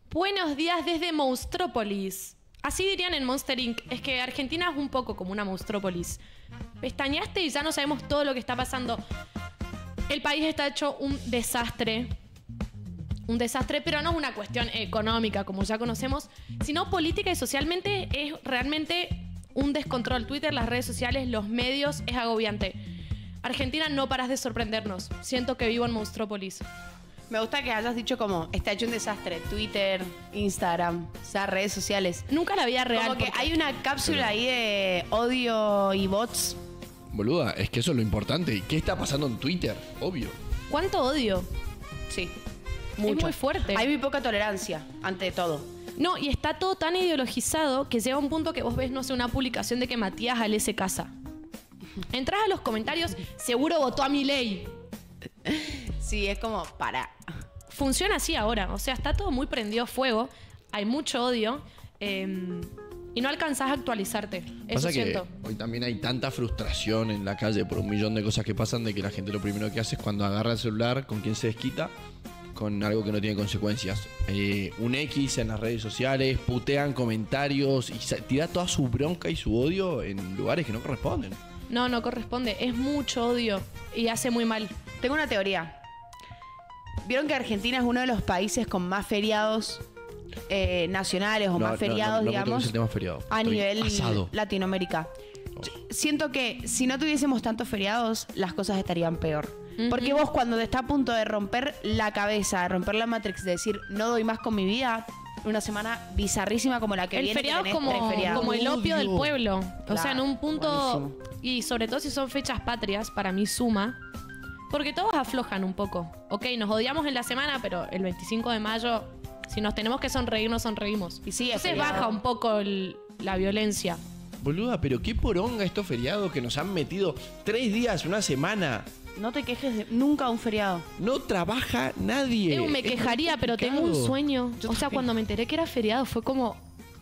Buenos días desde Monstrópolis. Así dirían en Monster Inc. Es que Argentina es un poco como una monstrópolis. Pestañaste y ya no sabemos todo lo que está pasando. El país está hecho un desastre. Un desastre, pero no es una cuestión económica, como ya conocemos, sino política y socialmente es realmente un descontrol. Twitter, las redes sociales, los medios, es agobiante. Argentina, no paras de sorprendernos. Siento que vivo en Monstrópolis. Me gusta que hayas dicho como está hecho un desastre. Twitter, Instagram, o sea, redes sociales. Nunca la vida real. Como que hay una cápsula ahí de odio y bots. Boluda, es que eso es lo importante. ¿Y qué está pasando en Twitter? Obvio. ¿Cuánto odio? Sí. Mucho. Es muy fuerte. Hay muy poca tolerancia, ante todo. No, y está todo tan ideologizado que llega un punto que vos ves, no sé, una publicación de que Matías Ale se casa. Entrás a los comentarios, seguro votó a Milei. Sí, es como para. Funciona así ahora, o sea, está todo muy prendido fuego, hay mucho odio y no alcanzás a actualizarte. Eso Pasa siento. que hoy también hay tanta frustración en la calle por un millón de cosas que pasan de que la gente lo primero que hace es cuando agarra el celular, con quien se desquita, con algo que no tiene consecuencias. Un X en las redes sociales, putean comentarios y tira toda su bronca y su odio en lugares que no corresponden. No, no corresponde, es mucho odio y hace muy mal. Tengo una teoría. ¿Vieron que Argentina es uno de los países con más feriados nacionales o más feriados, digamos, el tema feriado. a Estoy nivel asado. Latinoamérica? Siento que si no tuviésemos tantos feriados, las cosas estarían peor. Porque vos cuando te está a punto de romper la cabeza, de romper la Matrix, de decir no doy más con mi vida, una semana bizarrísima como la que viene. El feriado que es tenés tres feriados. como el opio del pueblo. Claro, o sea, en un punto, buenísimo. y sobre todo si son fechas patrias, para mí suma. Porque todos aflojan un poco. Ok, nos odiamos en la semana, pero el 25 de mayo, si nos tenemos que sonreír, nos sonreímos. Y sí, es entonces feriado. baja un poco la violencia. Boluda, pero qué poronga estos feriados que nos han metido 3 días, una semana. No te quejes de nunca un feriado. No trabaja nadie. Me quejaría, muy pero tengo un complicado. sueño. Yo O sea, también. cuando me enteré que era feriado, fue como...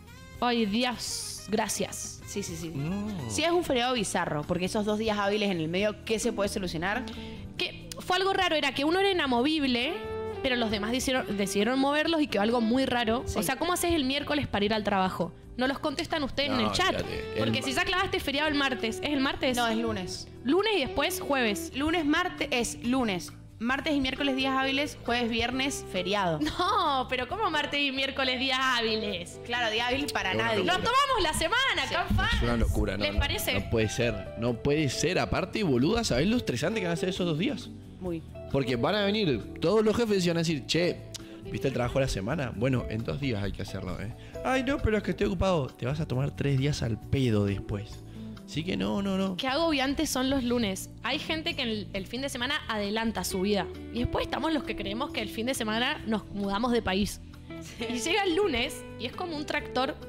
Ay, Dios, gracias. Sí, sí, sí. No. Sí es un feriado bizarro, porque esos 2 días hábiles en el medio, ¿qué se puede solucionar? Que fue algo raro, era que uno era inamovible, pero los demás decidieron moverlos y quedó algo muy raro. Sí. O sea, ¿cómo haces el miércoles para ir al trabajo? No los contestan ustedes en No, el chat. fíjate, Porque si ya clavaste feriado el martes, ¿es el martes? No, es lunes. Lunes y después jueves. Lunes, martes, es lunes. Martes y miércoles días hábiles, jueves, viernes, feriado. No, pero ¿cómo martes y miércoles días hábiles? Claro, día hábil para Es una nadie. Nos locura. tomamos la semana, Sí. capaz. Es una locura, ¿no? ¿Les parece? No puede ser. No puede ser. Aparte, boluda, ¿sabés lo estresante que van a ser esos 2 días? Muy. Porque van a venir todos los jefes y van a decir, che, ¿viste el trabajo de la semana? Bueno, en 2 días hay que hacerlo, ¿eh? Ay, no, pero es que estoy ocupado. Te vas a tomar 3 días al pedo después. Así que no. Qué agobiantes son los lunes. Hay gente que el fin de semana adelanta su vida. Y después estamos los que creemos que el fin de semana nos mudamos de país. Y llega el lunes y es como un tractor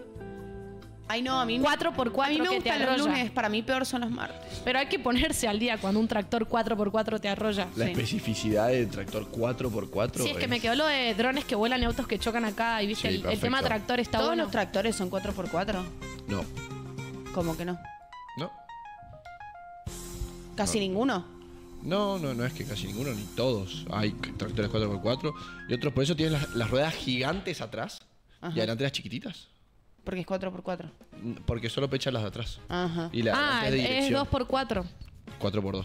Ay, no, a mí 4x4 a mí me que te gustan los arrolla. lunes, para mí peor son los martes. Pero hay que ponerse al día cuando un tractor 4x4 te arrolla. La Sí. especificidad del tractor 4x4. Sí, es que me quedó lo de drones que vuelan y autos que chocan acá. Y viste, Sí, el perfecto. tema tractor está ¿Todos bueno. los tractores son 4x4? No. ¿Cómo que no? No. Casi ninguno. No es que casi ninguno, ni todos. Hay tractores 4x4 y otros, por eso tienen las ruedas gigantes atrás Ajá. y adelante las chiquititas. Porque es 4x4. Porque solo pechan las de atrás. Ajá. Y la adelante es de es dirección. 2x4. 4x2.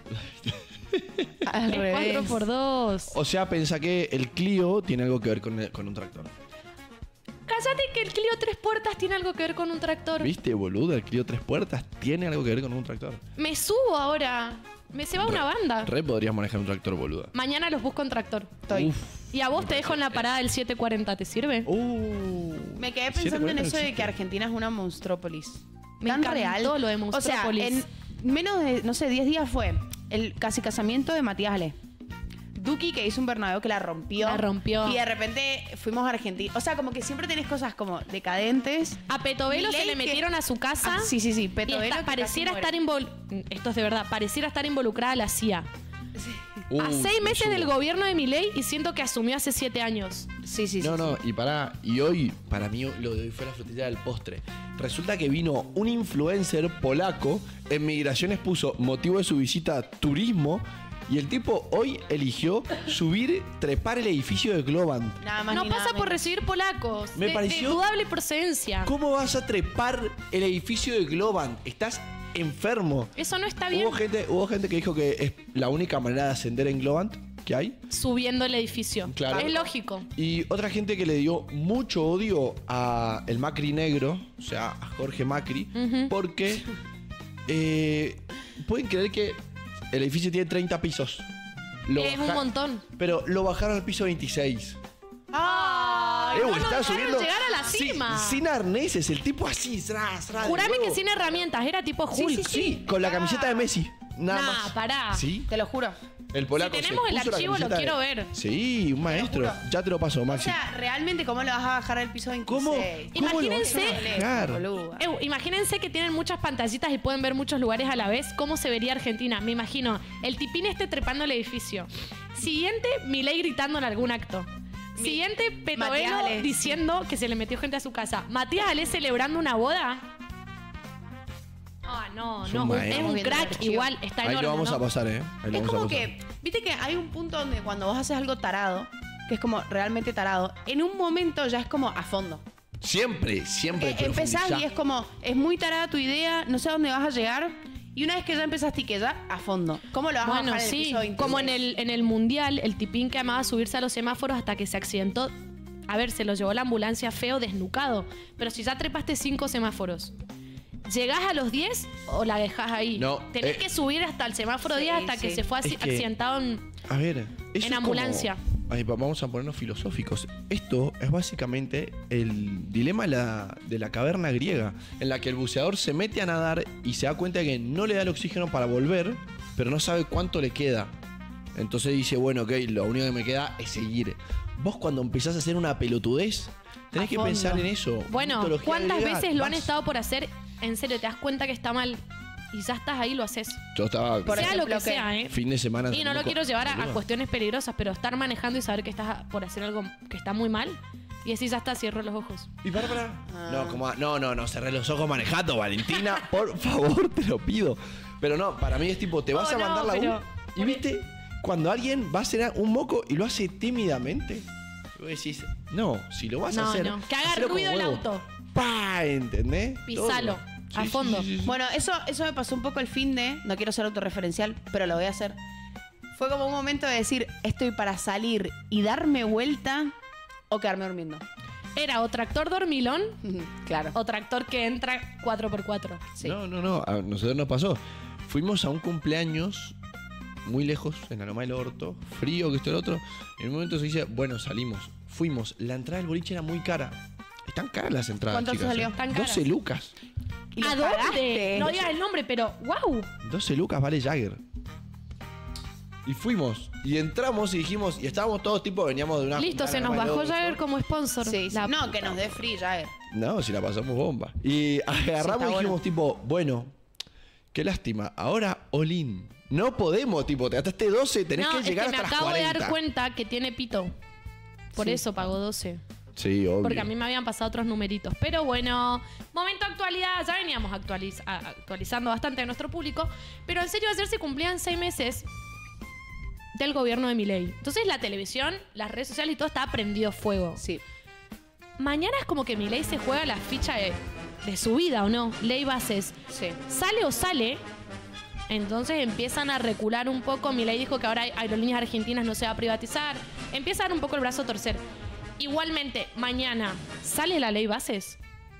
Al Es revés. 4x2. O sea, pensá que el Clio tiene algo que ver con un tractor. Cállate que el Clio 3 puertas tiene algo que ver con un tractor. ¿Viste, boludo? El Clio 3 puertas tiene algo que ver con un tractor. Me subo ahora. Me se va una banda. Re podrías manejar un tractor, boluda. Mañana los busco en tractor. Estoy. Y a vos te dejo en la parada del 740, ¿te sirve? Me quedé pensando en 740 eso de existe. que Argentina es una monstrópolis. Me Tan encantó real. lo de O sea, monstrópolis. en menos de, no sé, 10 días fue el casi casamiento de Matías Ale. Duki, que hizo un Bernabéu que la rompió. La rompió. Y de repente fuimos a Argentina. O sea, como que siempre tenés cosas como decadentes. A Petovelo se Milei le que- metieron a su casa. Ah, sí, sí, sí. Y Petovelo que pareciera casi estar esto es de verdad, pareciera estar involucrada la CIA. A 6 me meses subo. del gobierno de Milei y siento que asumió hace 7 años. muere. Sí, sí, sí. No, y hoy, para mí, lo de hoy fue la frutilla del postre. Resulta que vino un influencer polaco, en Migraciones puso motivo de su visita turismo, Y el tipo hoy eligió trepar el edificio de Globant. Nada más No ni pasa nada por menos. recibir polacos. Me de pareció- dudable procedencia. ¿Cómo vas a trepar el edificio de Globant? Estás enfermo. Eso no está bien. Hubo gente que dijo que es la única manera de ascender en Globant que hay. Subiendo el edificio. Claro. Es lógico. Y otra gente que le dio mucho odio a el Macri negro, o sea, a Jorge Macri, porque pueden creer que el edificio tiene 30 pisos. Es un montón. Pero lo bajaron al piso 26. ¡Ay! No nos está dejaron subiendo llegar a la sin- cima. Sin arneses, el tipo así, de Jurame que nuevo. sin herramientas, era tipo Hulk. Sí, con la camiseta de Messi. Nada Nah, más. pará. Sí. Te lo juro. El polaco Si se tenemos el puso la archivo, lo camiseta quiero ver. Sí, un maestro. juro. Ya te lo paso, O Maxi. sea, realmente, ¿cómo lo vas a bajar al piso 26? ¿Cómo? Imagínense- ¿Cómo lo vas a bajar? Boluda. Imagínense que tienen muchas pantallitas y pueden ver muchos lugares a la vez. ¿Cómo se vería Argentina? Me imagino el tipín trepando el edificio. Siguiente, Milei gritando en algún acto. Siguiente, Matías Petovelo Ale. diciendo que se le metió gente a su casa. Matías Ale celebrando una boda. Ah, no, Es no, un es maestro. un Viendo el crack archivo. igual, está Ahí enorme. lo vamos ¿no? a pasar, Ahí lo Es vamos como a pasar. que, viste que hay un punto donde cuando vos haces algo tarado, que es como realmente tarado, en un momento ya es como a fondo. Siempre Empezás profundizá. y es como, es muy tarada tu idea, no sé a dónde vas a llegar. Y una vez que ya empezaste y que ya, a fondo. ¿Cómo lo vas a Bueno, bajar en el sí, piso 26? como en el mundial, el tipín que amaba subirse a los semáforos hasta que se accidentó. A ver, se lo llevó la ambulancia feo, desnucado. Pero si ya trepaste 5 semáforos, ¿llegás a los 10 o la dejás ahí? No, Tenés que subir hasta el semáforo sí, 10 hasta que sí. se fue Es que- accidentado en... A ver, eso En es ambulancia. como- Ay, vamos a ponernos filosóficos. Esto es básicamente el dilema de la caverna griega, en la que el buceador se mete a nadar y se da cuenta de que no le da el oxígeno para volver, pero no sabe cuánto le queda. Entonces dice, bueno, ok, lo único que me queda es seguir. Vos cuando empezás a hacer una pelotudez, tenés A que fondo. pensar en eso. Bueno, Mitología ¿cuántas griega, veces lo han vas. estado por hacer? En serio, te das cuenta que está mal y ya estás ahí, lo haces. Yo estaba Por sea lo ejemplo, que sea, ¿eh? fin de semana. Y no lo loco. quiero llevar a Boludo. cuestiones peligrosas, pero estar manejando y saber que estás por hacer algo que está muy mal y decir, ya está, cierro los ojos. ¿Y Bárbara? Ah. No, cerré los ojos manejando, Valentina. Por favor, te lo pido. Pero no, para mí es tipo, te vas Oh, a mandar no, la pero- U. Y viste, cuando alguien va a hacer un moco y lo hace tímidamente, vos decís, no, si lo vas a No, hacer. no. Que haga hacelo con ruido el huevo. auto. ¡Pah! ¿Entendés? Pisalo, Todo. a fondo. Bueno, eso me pasó un poco el fin de, no quiero ser autorreferencial, pero lo voy a hacer. Fue como un momento de decir, estoy para salir y darme vuelta o quedarme durmiendo. Era o tractor dormilón Claro. o tractor que entra 4x4. Sí. No, a nosotros nos pasó. Fuimos a un cumpleaños muy lejos, en la Loma del Orto, frío, que esto y el otro. En un momento se dice, bueno, salimos. Fuimos. La entrada del boliche era muy cara. Están caras las entradas, ¿Cuánto te chicas. salió? Están caras. 12 lucas. ¿Y lo ¿A dónde? pagaste? No digas el nombre, pero ¡wow! 12 lucas vale Jagger. Y fuimos. Y entramos y dijimos, y estábamos todos tipo, veníamos de una... Listo, una se nos Loma del bajó Orto. Jagger como sponsor. Sí, sí. La- No, que nos dé free, Jagger. No, si la pasamos bomba. Y agarramos está y dijimos bueno. tipo, bueno, qué lástima. Ahora, all-in. No podemos, tipo, te gastaste 12, tenés No, que es llegar que me hasta las acabo 40. de dar cuenta que tiene pito. Por Sí. eso pagó 12. Sí, obvio. Porque a mí me habían pasado otros numeritos. Pero bueno, momento actualidad. Ya veníamos actualizando bastante a nuestro público. Pero en serio, ayer se cumplían 6 meses del gobierno de Milei. Entonces la televisión, las redes sociales y todo estaba prendido fuego. Sí. Mañana es como que Milei se juega la ficha de su vida, ¿o no? Ley bases. Sí. Sale o sale. Entonces empiezan a recular un poco. Milei dijo que ahora Aerolíneas Argentinas no se va a privatizar. Empieza a dar un poco el brazo a torcer. Igualmente, mañana, ¿sale la ley bases?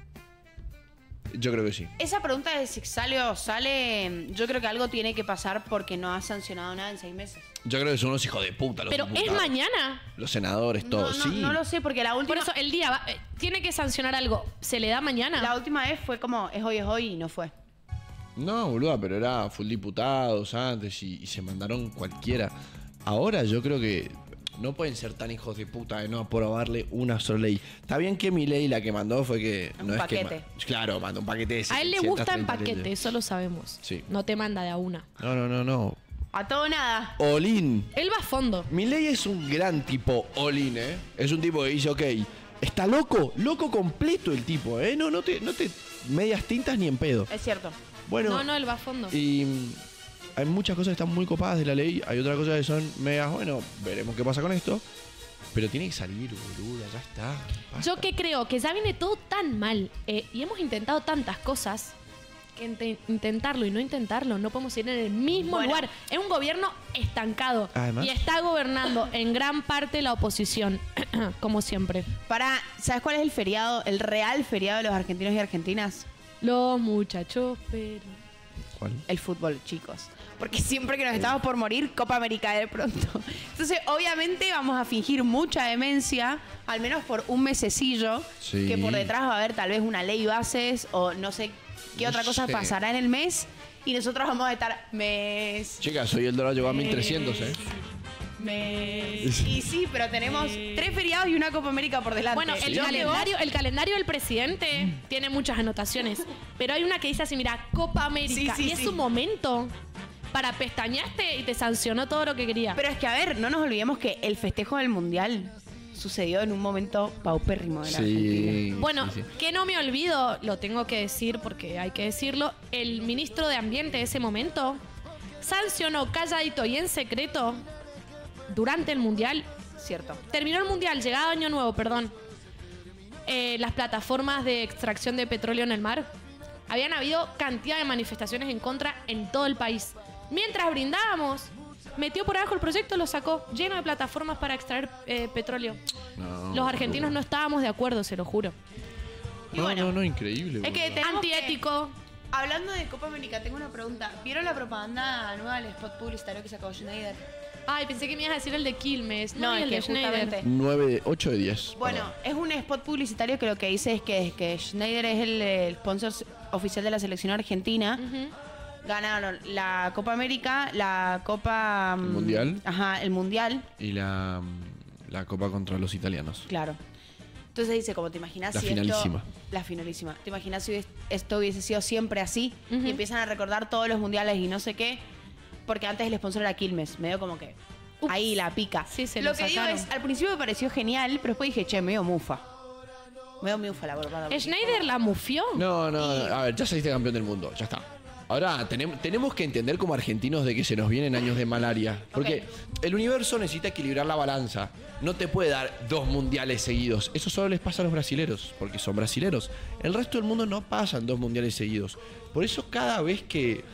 Yo creo que sí. Esa pregunta de si sale o sale, yo creo que algo tiene que pasar porque no ha sancionado nada en 6 meses. Yo creo que son unos hijos de puta los Pero es diputados. mañana. Los senadores, todos, no, sí. no lo sé, porque la última, Por eso el día tiene que sancionar algo. ¿Se le da mañana? la última vez fue como, es hoy y no fue. No, boluda, pero era full diputados antes y se mandaron cualquiera. Ahora yo creo que no pueden ser tan hijos de puta de no aprobarle una sola ley. Está bien que mi ley la que mandó fue que... Un no paquete. Es que claro, mandó un paquete de A él le gusta en 730 paquete, leyes. eso lo sabemos. Sí. No te manda de a una. No. A todo o nada. Olin. Él va a fondo. Milei es un gran tipo all-in, ¿eh? Es un tipo que dice, ok, está loco completo el tipo, ¿eh? No te medias tintas ni en pedo. Es cierto. Bueno, No, él va a fondo. y hay muchas cosas que están muy copadas de la ley, hay otras cosas que son medias, bueno, veremos qué pasa con esto. Pero tiene que salir, boluda, ya está. Basta. Yo que creo que ya viene todo tan mal y hemos intentado tantas cosas que intentarlo y no intentarlo no podemos ir en el mismo lugar. Es un gobierno estancado. Además, y está gobernando en gran parte la oposición, como siempre. ¿Sabes cuál es el feriado, el real feriado de los argentinos y argentinas? Los muchachos, pero... ¿cuál? El fútbol, chicos. Porque siempre que nos estamos por morir, Copa América de pronto. Entonces, obviamente, vamos a fingir mucha demencia, al menos por un mesecillo, Sí. que por detrás va a haber tal vez una ley bases o no sé qué otra cosa Sí. pasará en el mes y nosotros vamos a estar mes. Chicas, hoy el dólar llegó a 1300, ¿eh? Y sí, pero tenemos 3 feriados y una Copa América por delante. Bueno, el calendario del presidente tiene muchas anotaciones, pero hay una que dice así, mira, Copa América. Sí, y es un momento para pestañaste y te sancionó todo lo que quería. Pero es que, a ver, no nos olvidemos que el festejo del Mundial sucedió en un momento paupérrimo de la Argentina. Bueno, sí. que no me olvido, lo tengo que decir porque hay que decirlo, el ministro de Ambiente de ese momento sancionó calladito y en secreto durante el Mundial. Cierto. Terminó el Mundial, llegado Año Nuevo, perdón. Las plataformas de extracción de petróleo en el mar. Habían habido cantidad de manifestaciones en contra en todo el país. Mientras brindábamos, metió por abajo el proyecto, lo sacó, lleno de plataformas para extraer petróleo. No, Los argentinos no estábamos de acuerdo, se lo juro. Y bueno, no, increíble. es que boludo. tenemos Antiético. Hablando de Copa América, tengo una pregunta. ¿Vieron la propaganda nueva del spot publicitario que sacó Schneider? Ay, pensé que me ibas a decir el de Quilmes. No, No, es el que de Schneider. justamente. 8 de 10. Bueno, es un spot publicitario que lo que dice es que Schneider es el sponsor oficial de la selección argentina. Ujú. Ganaron la Copa América, la Copa... ¿El Mundial? Ajá, el Mundial, Y la copa contra los italianos. claro. Entonces dice, como te imaginas La si finalísima. esto... La finalísima. ¿Te imaginas si esto hubiese sido siempre así? Ujú. Y empiezan a recordar todos los mundiales y no sé qué. Porque antes el sponsor era Quilmes. Medio como que... Ups. Ahí la pica. Sí, se lo lo que digo sacaron. es, al principio me pareció genial, pero después dije, che, medio mufa. Medio mufa la verdad. ¿Schneider la mufió? No, a ver, ya saliste campeón del mundo, ya está. Ahora, tenemos que entender como argentinos de que se nos vienen años de malaria. Porque el universo necesita equilibrar la balanza. No te puede dar 2 mundiales seguidos. Eso solo les pasa a los brasileros, porque son brasileros. El resto del mundo no pasan 2 mundiales seguidos. Por eso cada vez que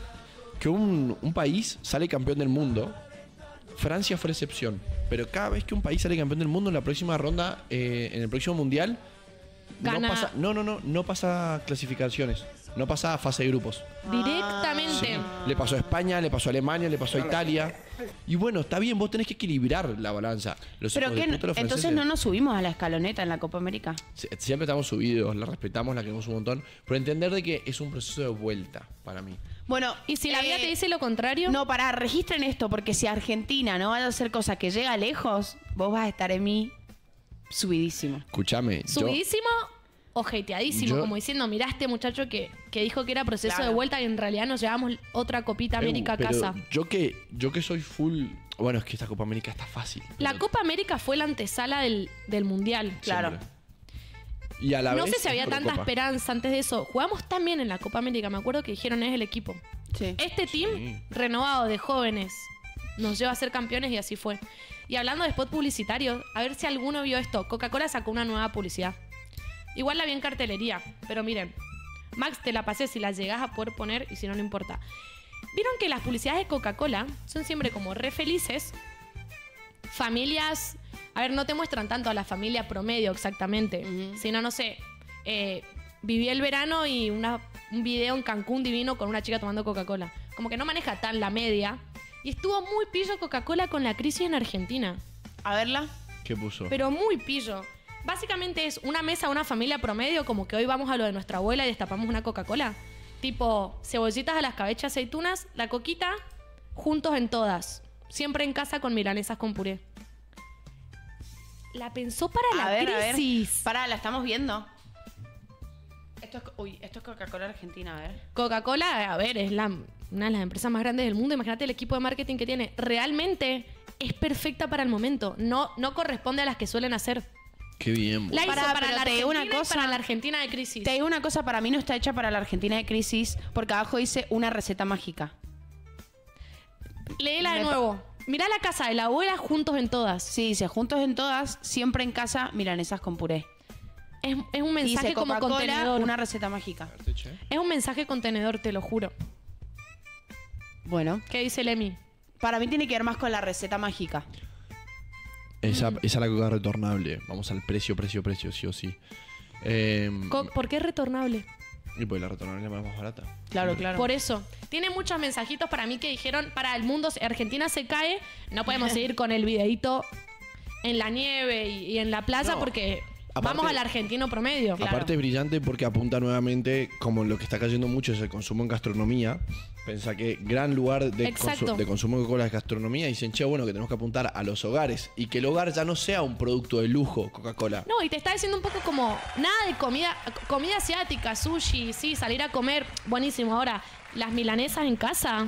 un país sale campeón del mundo, Francia fue la excepción. Pero cada vez que un país sale campeón del mundo en la próxima ronda, en el próximo mundial, Gana. no pasa clasificaciones. No pasa a fase de grupos. Directamente. Le pasó a España, le pasó a Alemania, le pasó a Italia. Y bueno, está bien, vos tenés que equilibrar la balanza. Los Pero hijos de que puta, los entonces franceses, no nos subimos a la escaloneta en la Copa América. siempre estamos subidos, la respetamos, la queremos un montón. Pero entender de que es un proceso de vuelta para mí. Bueno, ¿Y si la vida te dice lo contrario? No, registren esto, porque si Argentina no va a hacer cosa que llega lejos, vos vas a estar en mí subidísimo. Escúchame. Subidísimo o hateadísimo, yo- como diciendo, mirá este muchacho que dijo que era proceso Claro. de vuelta y en realidad nos llevamos otra Copita América a pero casa. Yo que soy full. Bueno, es que esta Copa América está fácil. La pero Copa América fue la antesala del Mundial. Claro. siempre. Y a la No vez sé si había es tanta Eurocopa. esperanza antes de eso. Jugamos tan bien en la Copa América, me acuerdo que dijeron es el equipo. Sí. Este team Sí. renovado de jóvenes nos lleva a ser campeones y así fue. Y hablando de spot publicitario, a ver si alguno vio esto. Coca-Cola sacó una nueva publicidad. Igual la vi en cartelería, pero miren, Max, te la pasé si la llegás a poder poner y si no, no importa. ¿Vieron que las publicidades de Coca-Cola son siempre como re felices? Familias, a ver, no te muestran tanto a la familia promedio exactamente, sino, no sé, viví el verano y un video en Cancún divino con una chica tomando Coca-Cola. Como que no maneja tan la media. Y estuvo muy pillo Coca-Cola con la crisis en Argentina. A verla. ¿Qué puso? Pero muy pillo. Básicamente es una mesa, una familia promedio, como que hoy vamos a lo de nuestra abuela y destapamos una Coca-Cola. Tipo, cebollitas a las cabechas, aceitunas, la coquita, juntos en todas. Siempre en casa con milanesas con puré. La pensó para la A ver. crisis. Pará, la estamos viendo. Esto es Coca-Cola Argentina, a ver. Coca-Cola, a ver, es una de las empresas más grandes del mundo. Imagínate el equipo de marketing que tiene. Realmente es perfecta para el momento. No corresponde a las que suelen hacer. Qué bien. La boludo. hizo Pará, para pero la te digo Argentina una y cosa. para la Argentina de crisis. Te digo una cosa, para mí no está hecha para la Argentina de crisis, porque abajo dice una receta mágica. Léela de nuevo. Mirá la casa de la abuela juntos en todas. Sí, dice, juntos en todas, siempre en casa, milanesas con puré. Es un mensaje Dice como Coca-Cola, contenedor. una receta mágica. Es un mensaje contenedor, te lo juro. Bueno, ¿Qué dice Lemi? para mí tiene que ver más con la receta mágica. Esa la coca retornable. Vamos al precio, sí o sí. ¿Por qué es retornable? Y pues la retornable es más barata. Claro, claro. Por eso. Tiene muchos mensajitos para mí que dijeron, para el mundo, si Argentina se cae, no podemos seguir con el videíto en la nieve y en la plaza No. porque Aparte- vamos al argentino promedio. Claro. Aparte es brillante porque apunta nuevamente, como lo que está cayendo mucho es el consumo en gastronomía. Pensá que gran lugar de, Exacto. de consumo de Coca-Cola es gastronomía. Y dicen, che, bueno, que tenemos que apuntar a los hogares. Y que el hogar ya no sea un producto de lujo, Coca-Cola. No, y te está diciendo un poco como nada de comida asiática, sushi, sí, salir a comer, buenísimo. Ahora, las milanesas en casa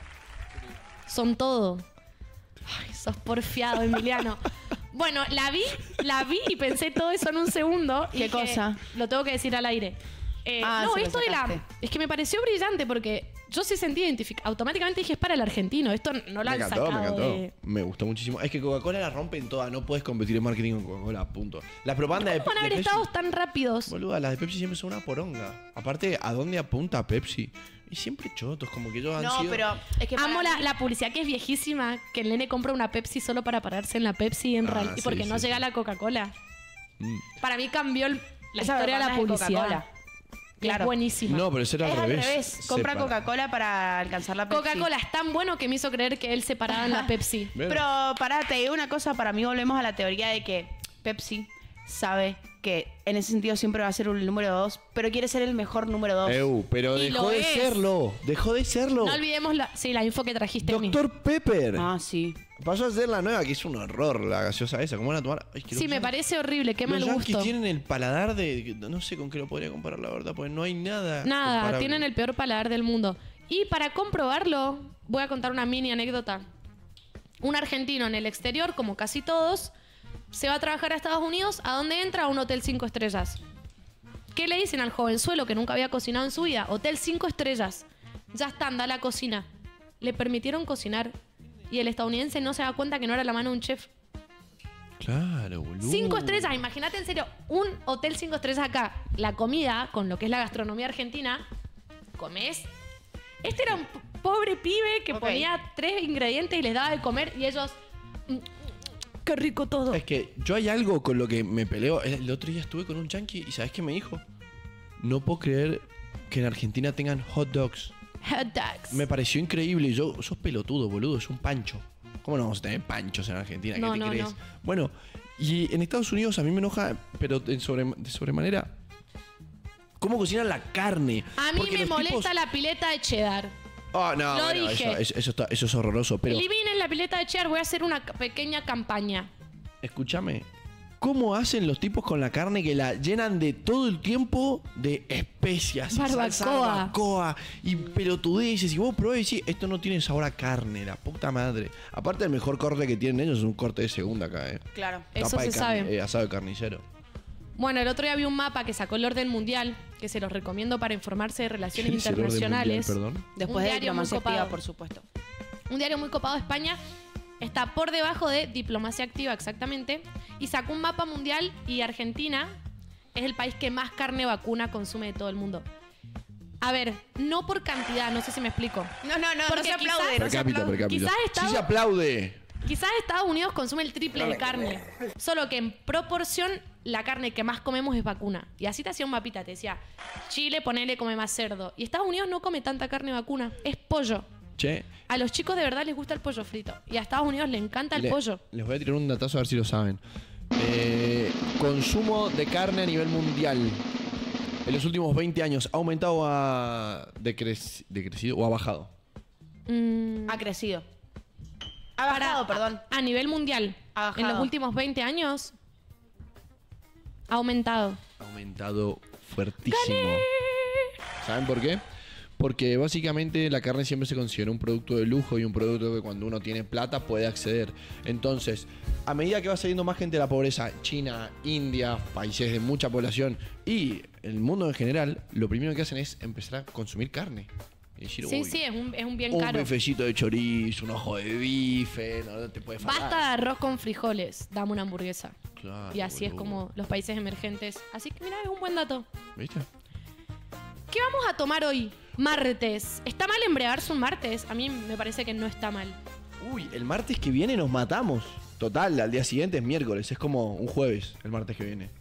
son todo. Ay, sos porfiado, Emiliano. Bueno, la vi y pensé todo eso en un segundo. Y ¿Qué dije, cosa? Lo tengo que decir al aire. Ah, no, se lo esto de la... sacaste. Es que me pareció brillante porque yo sí sentí identificado. Automáticamente dije, es para el argentino. Esto no lo han sacado me encantó. de... Me gustó muchísimo. Es que Coca-Cola la rompe en toda. No puedes competir en marketing con Coca-Cola, punto. La propaganda de ¿Cómo van a haber Pepsi, estado tan rápidos? boluda, las de Pepsi siempre son una poronga. Aparte, ¿a dónde apunta Pepsi? Y siempre chotos, como que ellos han No, sido... pero es que Amo para mí- la publicidad que es viejísima, que el nene compra una Pepsi solo para pararse en la Pepsi en Ah, y sí, porque no sí, llega sí. la Coca-Cola. Mm. Para mí cambió la Esa historia de la propaganda es de publicidad. Coca-Cola. Claro. Es buenísima. No, pero eso era Es al revés. Compra Separa. Coca-Cola para alcanzar la Pepsi. Coca-Cola es tan bueno que me hizo creer que él se paraba en la Pepsi. Bueno. Pero pará, te digo una cosa, para mí volvemos a la teoría de que Pepsi sabe que en ese sentido siempre va a ser un número 2, pero quiere ser el mejor número 2. Pero Y dejó lo de es. serlo. Dejó de serlo. No olvidemos la info que trajiste. Emi. Dr. Pepper. Ah, sí. Pasó a ser la nueva, que es un horror la gaseosa esa. ¿Cómo van a tomar? Ay, que Sí, los me yan- parece horrible. Qué Los mal yankees gusto. tienen el paladar de... No sé con qué lo podría comparar, la verdad, porque no hay nada Nada, comparable. tienen el peor paladar del mundo. Y para comprobarlo, voy a contar una mini anécdota. Un argentino en el exterior, como casi todos, se va a trabajar a Estados Unidos. ¿A dónde entra? A un hotel 5 estrellas. ¿Qué le dicen al jovenzuelo que nunca había cocinado en su vida? Hotel 5 estrellas. Ya está, anda a la cocina. Le permitieron cocinar. Y el estadounidense no se da cuenta que no era la mano de un chef. Claro, boludo. 5 estrellas, imagínate en serio, un hotel 5 estrellas acá. La comida, con lo que es la gastronomía argentina, comes. Este era un pobre pibe que Ok. ponía 3 ingredientes y les daba de comer y ellos. ¡Qué rico todo! Es que yo hay algo con lo que me peleo. El otro día estuve con un yankee y ¿sabes qué me dijo? No puedo creer que en Argentina tengan hot dogs. Hot dogs. Me pareció increíble. Sos pelotudo, boludo. Es un pancho. ¿Cómo no vamos a tener panchos en Argentina? ¿Qué No, te no, crees? no. Bueno, y en Estados Unidos a mí me enoja, pero de sobremanera, cómo cocinan la carne. A mí Porque me los molesta tipos- la pileta de cheddar. Oh, no, Lo bueno, dije. eso es horroroso. Pero Eliminen la pileta de cheddar, voy a hacer una pequeña campaña. escúchame. ¿Cómo hacen los tipos con la carne que la llenan de todo el tiempo de especias? salsa Barbacoa. barbacoa y pelotudeces. Y vos probás y decís, esto no tiene sabor a carne, la puta madre. Aparte, el mejor corte que tienen ellos es un corte de segunda acá, Claro. Eso Tapa de se carne, sabe. asado de carnicero. Bueno, el otro día vi un mapa que sacó el Orden Mundial, que se los recomiendo para informarse de relaciones ¿Qué dice el orden internacionales. mundial, perdón? Después Un de diario muy diplomacia activa, copado. por supuesto. Un diario muy copado de España está por debajo de Diplomacia Activa, exactamente, y sacó un mapa mundial y Argentina es el país que más carne vacuna consume de todo el mundo. A ver, no por cantidad, no sé si me explico. No, no Porque se aplaude, quizás- no se aplaude. Per cápita. Quizás Sí Estados- se aplaude. Quizás Estados Unidos consume el triple de carne, solo que en proporción la carne que más comemos es vacuna. Y así te hacía un mapita, te decía, Chile, ponele, come más cerdo. Y Estados Unidos no come tanta carne vacuna, es pollo. Che, A los chicos de verdad les gusta el pollo frito. Y a Estados Unidos le encanta el pollo. les voy a tirar un datazo a ver si lo saben. Consumo de carne a nivel mundial. En los últimos 20 años, ¿ha aumentado o ha decrecido o ha bajado? Mm, Ha crecido. Ha bajado, perdón. A nivel mundial, Ha bajado. en los últimos 20 años, ha aumentado. Ha aumentado fuertísimo. ¿Saben por qué? Porque básicamente la carne siempre se considera un producto de lujo y un producto que cuando uno tiene plata puede acceder. Entonces, a medida que va saliendo más gente de la pobreza, China, India, países de mucha población y el mundo en general, lo primero que hacen es empezar a consumir carne. Y Y decir, Sí, uy, sí, es un bien un caro. bifecito de chorizo, un ojo de bife, no te puede faltar. Basta de arroz con frijoles, dame una hamburguesa. Claro, Y así es boludo. como los países emergentes. Así que mira, es un buen dato. ¿Viste? ¿Qué vamos a tomar hoy? Martes. ¿Está mal embriagarse un martes? A mí me parece que no está mal. Uy, el martes que viene nos matamos. Total, al día siguiente es miércoles, es como un jueves el martes que viene.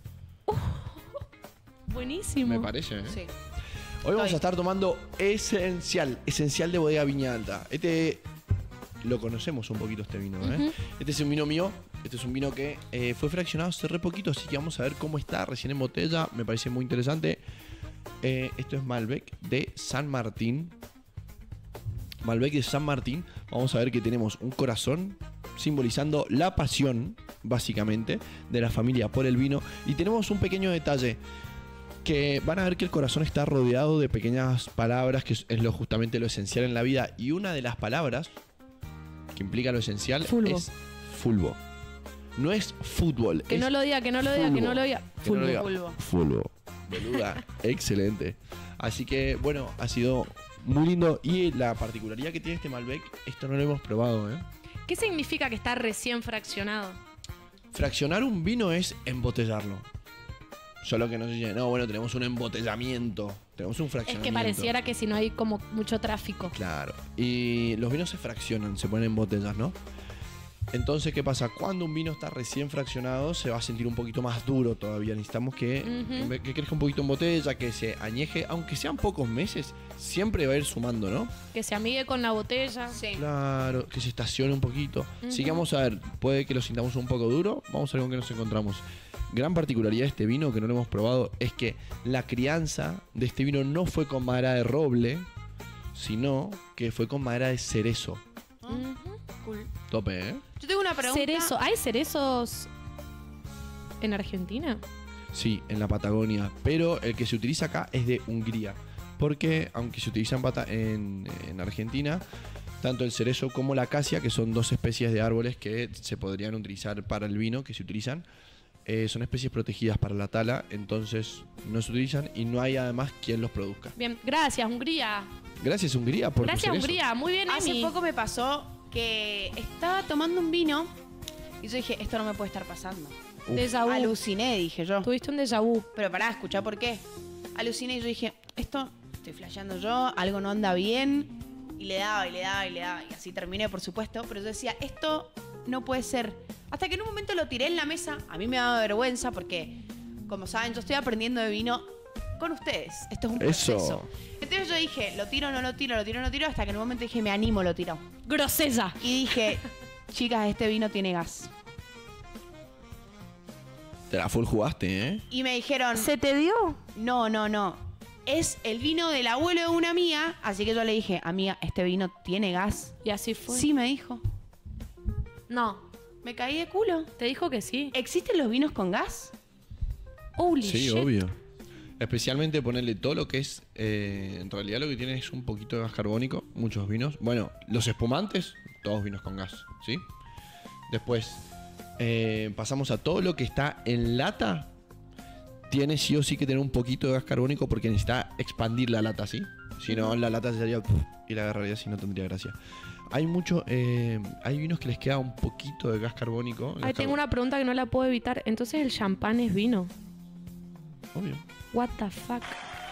Buenísimo. Me parece, ¿eh? Sí. Hoy vamos Estoy. a estar tomando Esencial de Bodega Viña Alta. Lo conocemos un poquito este vino, ¿eh? Ujú. Este es un vino mío, este es un vino que fue fraccionado hace re poquito, así que vamos a ver cómo está recién en botella, me parece muy interesante. Esto es Malbec de San Martín. Malbec de San Martín. Vamos a ver que tenemos un corazón simbolizando la pasión, básicamente, de la familia por el vino. Y tenemos un pequeño detalle, que van a ver que el corazón está rodeado de pequeñas palabras, que es justamente lo esencial en la vida. Y una de las palabras que implica lo esencial Fulbo. es fulbo. No es fútbol. Que es no lo diga, que no lo diga, que no lo diga. que no lo diga. Fulbo. Fulbo. Boluda, excelente. Así que, bueno, ha sido muy lindo. Y la particularidad que tiene este Malbec, esto no lo hemos probado, ¿eh? ¿Qué significa que está recién fraccionado? Fraccionar un vino es embotellarlo. Solo que no se dice, no, bueno, tenemos un embotellamiento. Tenemos un Es fraccionamiento. que pareciera que si no hay como mucho tráfico. Claro. Y los vinos se fraccionan, se ponen en botellas, ¿no? Entonces, ¿qué pasa? Cuando un vino está recién fraccionado, se va a sentir un poquito más duro todavía. Necesitamos que crezca un poquito en botella, que se añeje, aunque sean pocos meses, siempre va a ir sumando, ¿no? Que se amigue con la botella. Sí. Claro, que se estacione un poquito. Así que vamos a ver, puede que lo sintamos un poco duro, vamos a ver con qué nos encontramos. Gran particularidad de este vino que no lo hemos probado es que la crianza de este vino no fue con madera de roble, sino que fue con madera de cerezo. Ujú. Cool. Tope, ¿eh? Yo tengo una pregunta. Cerezo. ¿Hay cerezos en Argentina? Sí, en la Patagonia. Pero el que se utiliza acá es de Hungría. Porque, aunque se utiliza en Argentina, tanto el cerezo como la acacia, que son dos especies de árboles que se podrían utilizar para el vino, que se utilizan, son especies protegidas para la tala, entonces no se utilizan y no hay además quien los produzca. Bien, gracias, Hungría. Gracias, Hungría, por tu Gracias, cerezo. Hungría. Muy bien, Hace Emi. poco me pasó que estaba tomando un vino y yo dije, esto no me puede estar pasando. Uf. Déjà vu. Aluciné, dije yo. Tuviste un déjà vu. Pero pará, escuchá por qué. Aluciné y yo dije, esto estoy flasheando yo, algo no anda bien. Y le daba, y le daba, y le daba. Y así terminé, por supuesto. Pero yo decía, esto no puede ser. Hasta que en un momento lo tiré en la mesa. A mí me daba vergüenza porque, como saben, yo estoy aprendiendo de vino con ustedes. Esto es un Eso. proceso. Entonces yo dije, lo tiro, no lo tiro, lo tiro, no lo tiro. Hasta que en un momento dije, me animo, lo tiro. Grosella. Y dije, chicas, este vino tiene gas. Te la full jugaste, ¿eh? Y me dijeron, ¿Se te dio? no, no, no. Es el vino del abuelo de una amiga. Así que yo le dije, amiga, este vino tiene gas. Y así fue. Sí, me dijo. No. Me caí de culo. Te dijo que sí. ¿Existen los vinos con gas? Holy Sí, shit. obvio. Especialmente ponerle todo lo que es... en realidad lo que tiene es un poquito de gas carbónico, muchos vinos. Bueno, los espumantes, todos vinos con gas, ¿sí? Después pasamos a todo lo que está en lata. Tiene sí o sí que tener un poquito de gas carbónico porque necesita expandir la lata, ¿sí? Si no, la lata sería... y la agarraría si no tendría gracia. Hay hay vinos que les queda un poquito de gas carbónico. Ay, tengo una pregunta que no la puedo evitar. Entonces, ¿el champán es vino? Obvio. What the fuck?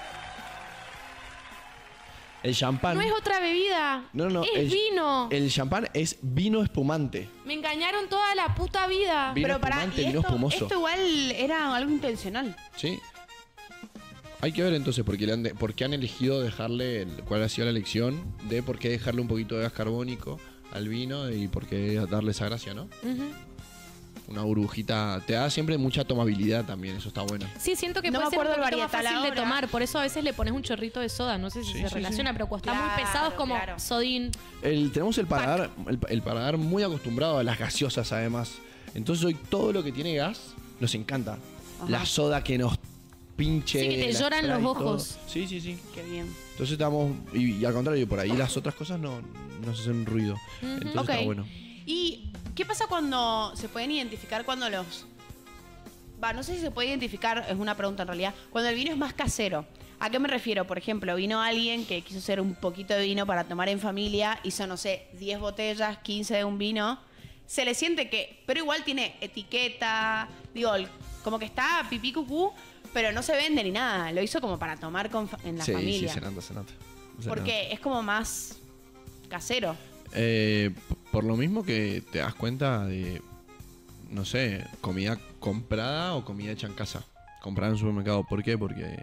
El champán... No es otra bebida. No, Es vino. El champán es vino espumante. Me engañaron toda la puta vida. Vino Pero pará, espumante, y vino espumoso. esto igual era algo intencional. Sí. Hay que ver entonces por qué han elegido dejarle, cuál ha sido la elección de por qué dejarle un poquito de gas carbónico al vino y por qué darle esa gracia, ¿no? Ujú. Una burbujita. Te da siempre mucha tomabilidad también, eso está bueno. Sí, siento que No puede me ser un acuerdo el poquito más varietal fácil de ahora. tomar. Por eso a veces le pones un chorrito de soda. No sé si Sí, se sí, relaciona, sí. pero cuando está muy Claro, pesado es como claro. sodín. Tenemos el paladar, el paladar muy acostumbrado a las gaseosas además. Entonces hoy todo lo que tiene gas nos encanta. Ajá. La soda que nos pinche. Sí, que te la lloran los Sprite, todo. ojos. Sí, sí, sí. Qué bien. Entonces estamos, y al contrario, por ahí las otras cosas no nos hacen ruido. Entonces Ok. está bueno. ¿Y qué pasa cuando se pueden identificar cuando los... no sé si se puede identificar, es una pregunta en realidad, cuando el vino es más casero? ¿A qué me refiero? Por ejemplo, vino alguien que quiso hacer un poquito de vino para tomar en familia, hizo, no sé, 10 botellas, 15 de un vino. Se le siente que, pero igual tiene etiqueta, digo, como que está pipí cucú, pero no se vende ni nada. Lo hizo como para tomar en la familia. Sí, se nota. Porque es como más casero. Por lo mismo que te das cuenta de, no sé, comida comprada o comida hecha en casa. Comprada en un supermercado. ¿Por qué? Porque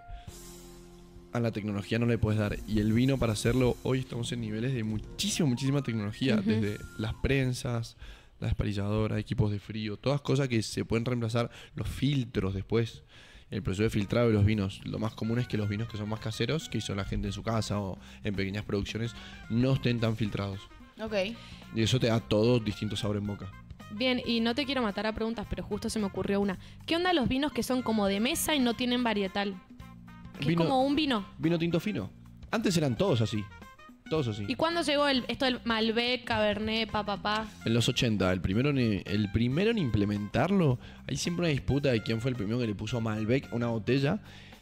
a la tecnología no le puedes dar. Y el vino, para hacerlo, hoy estamos en niveles de muchísima tecnología. Desde las prensas, la despalilladora, equipos de frío, todas cosas que se pueden reemplazar. Los filtros después. El proceso de filtrado de los vinos. Lo más común es que los vinos que son más caseros, que hizo la gente en su casa o en pequeñas producciones, no estén tan filtrados. Ok. Y eso te da todo distinto sabor en boca. Bien, y no te quiero matar a preguntas, pero justo se me ocurrió una. ¿Qué onda los vinos que son como de mesa y no tienen varietal? Que es como un vino. Vino tinto fino. Antes eran todos así. ¿Y cuándo llegó esto del Malbec, Cabernet, papá? En los 80, el primero en implementarlo. Hay siempre una disputa de quién fue el primero que le puso Malbec a una botella.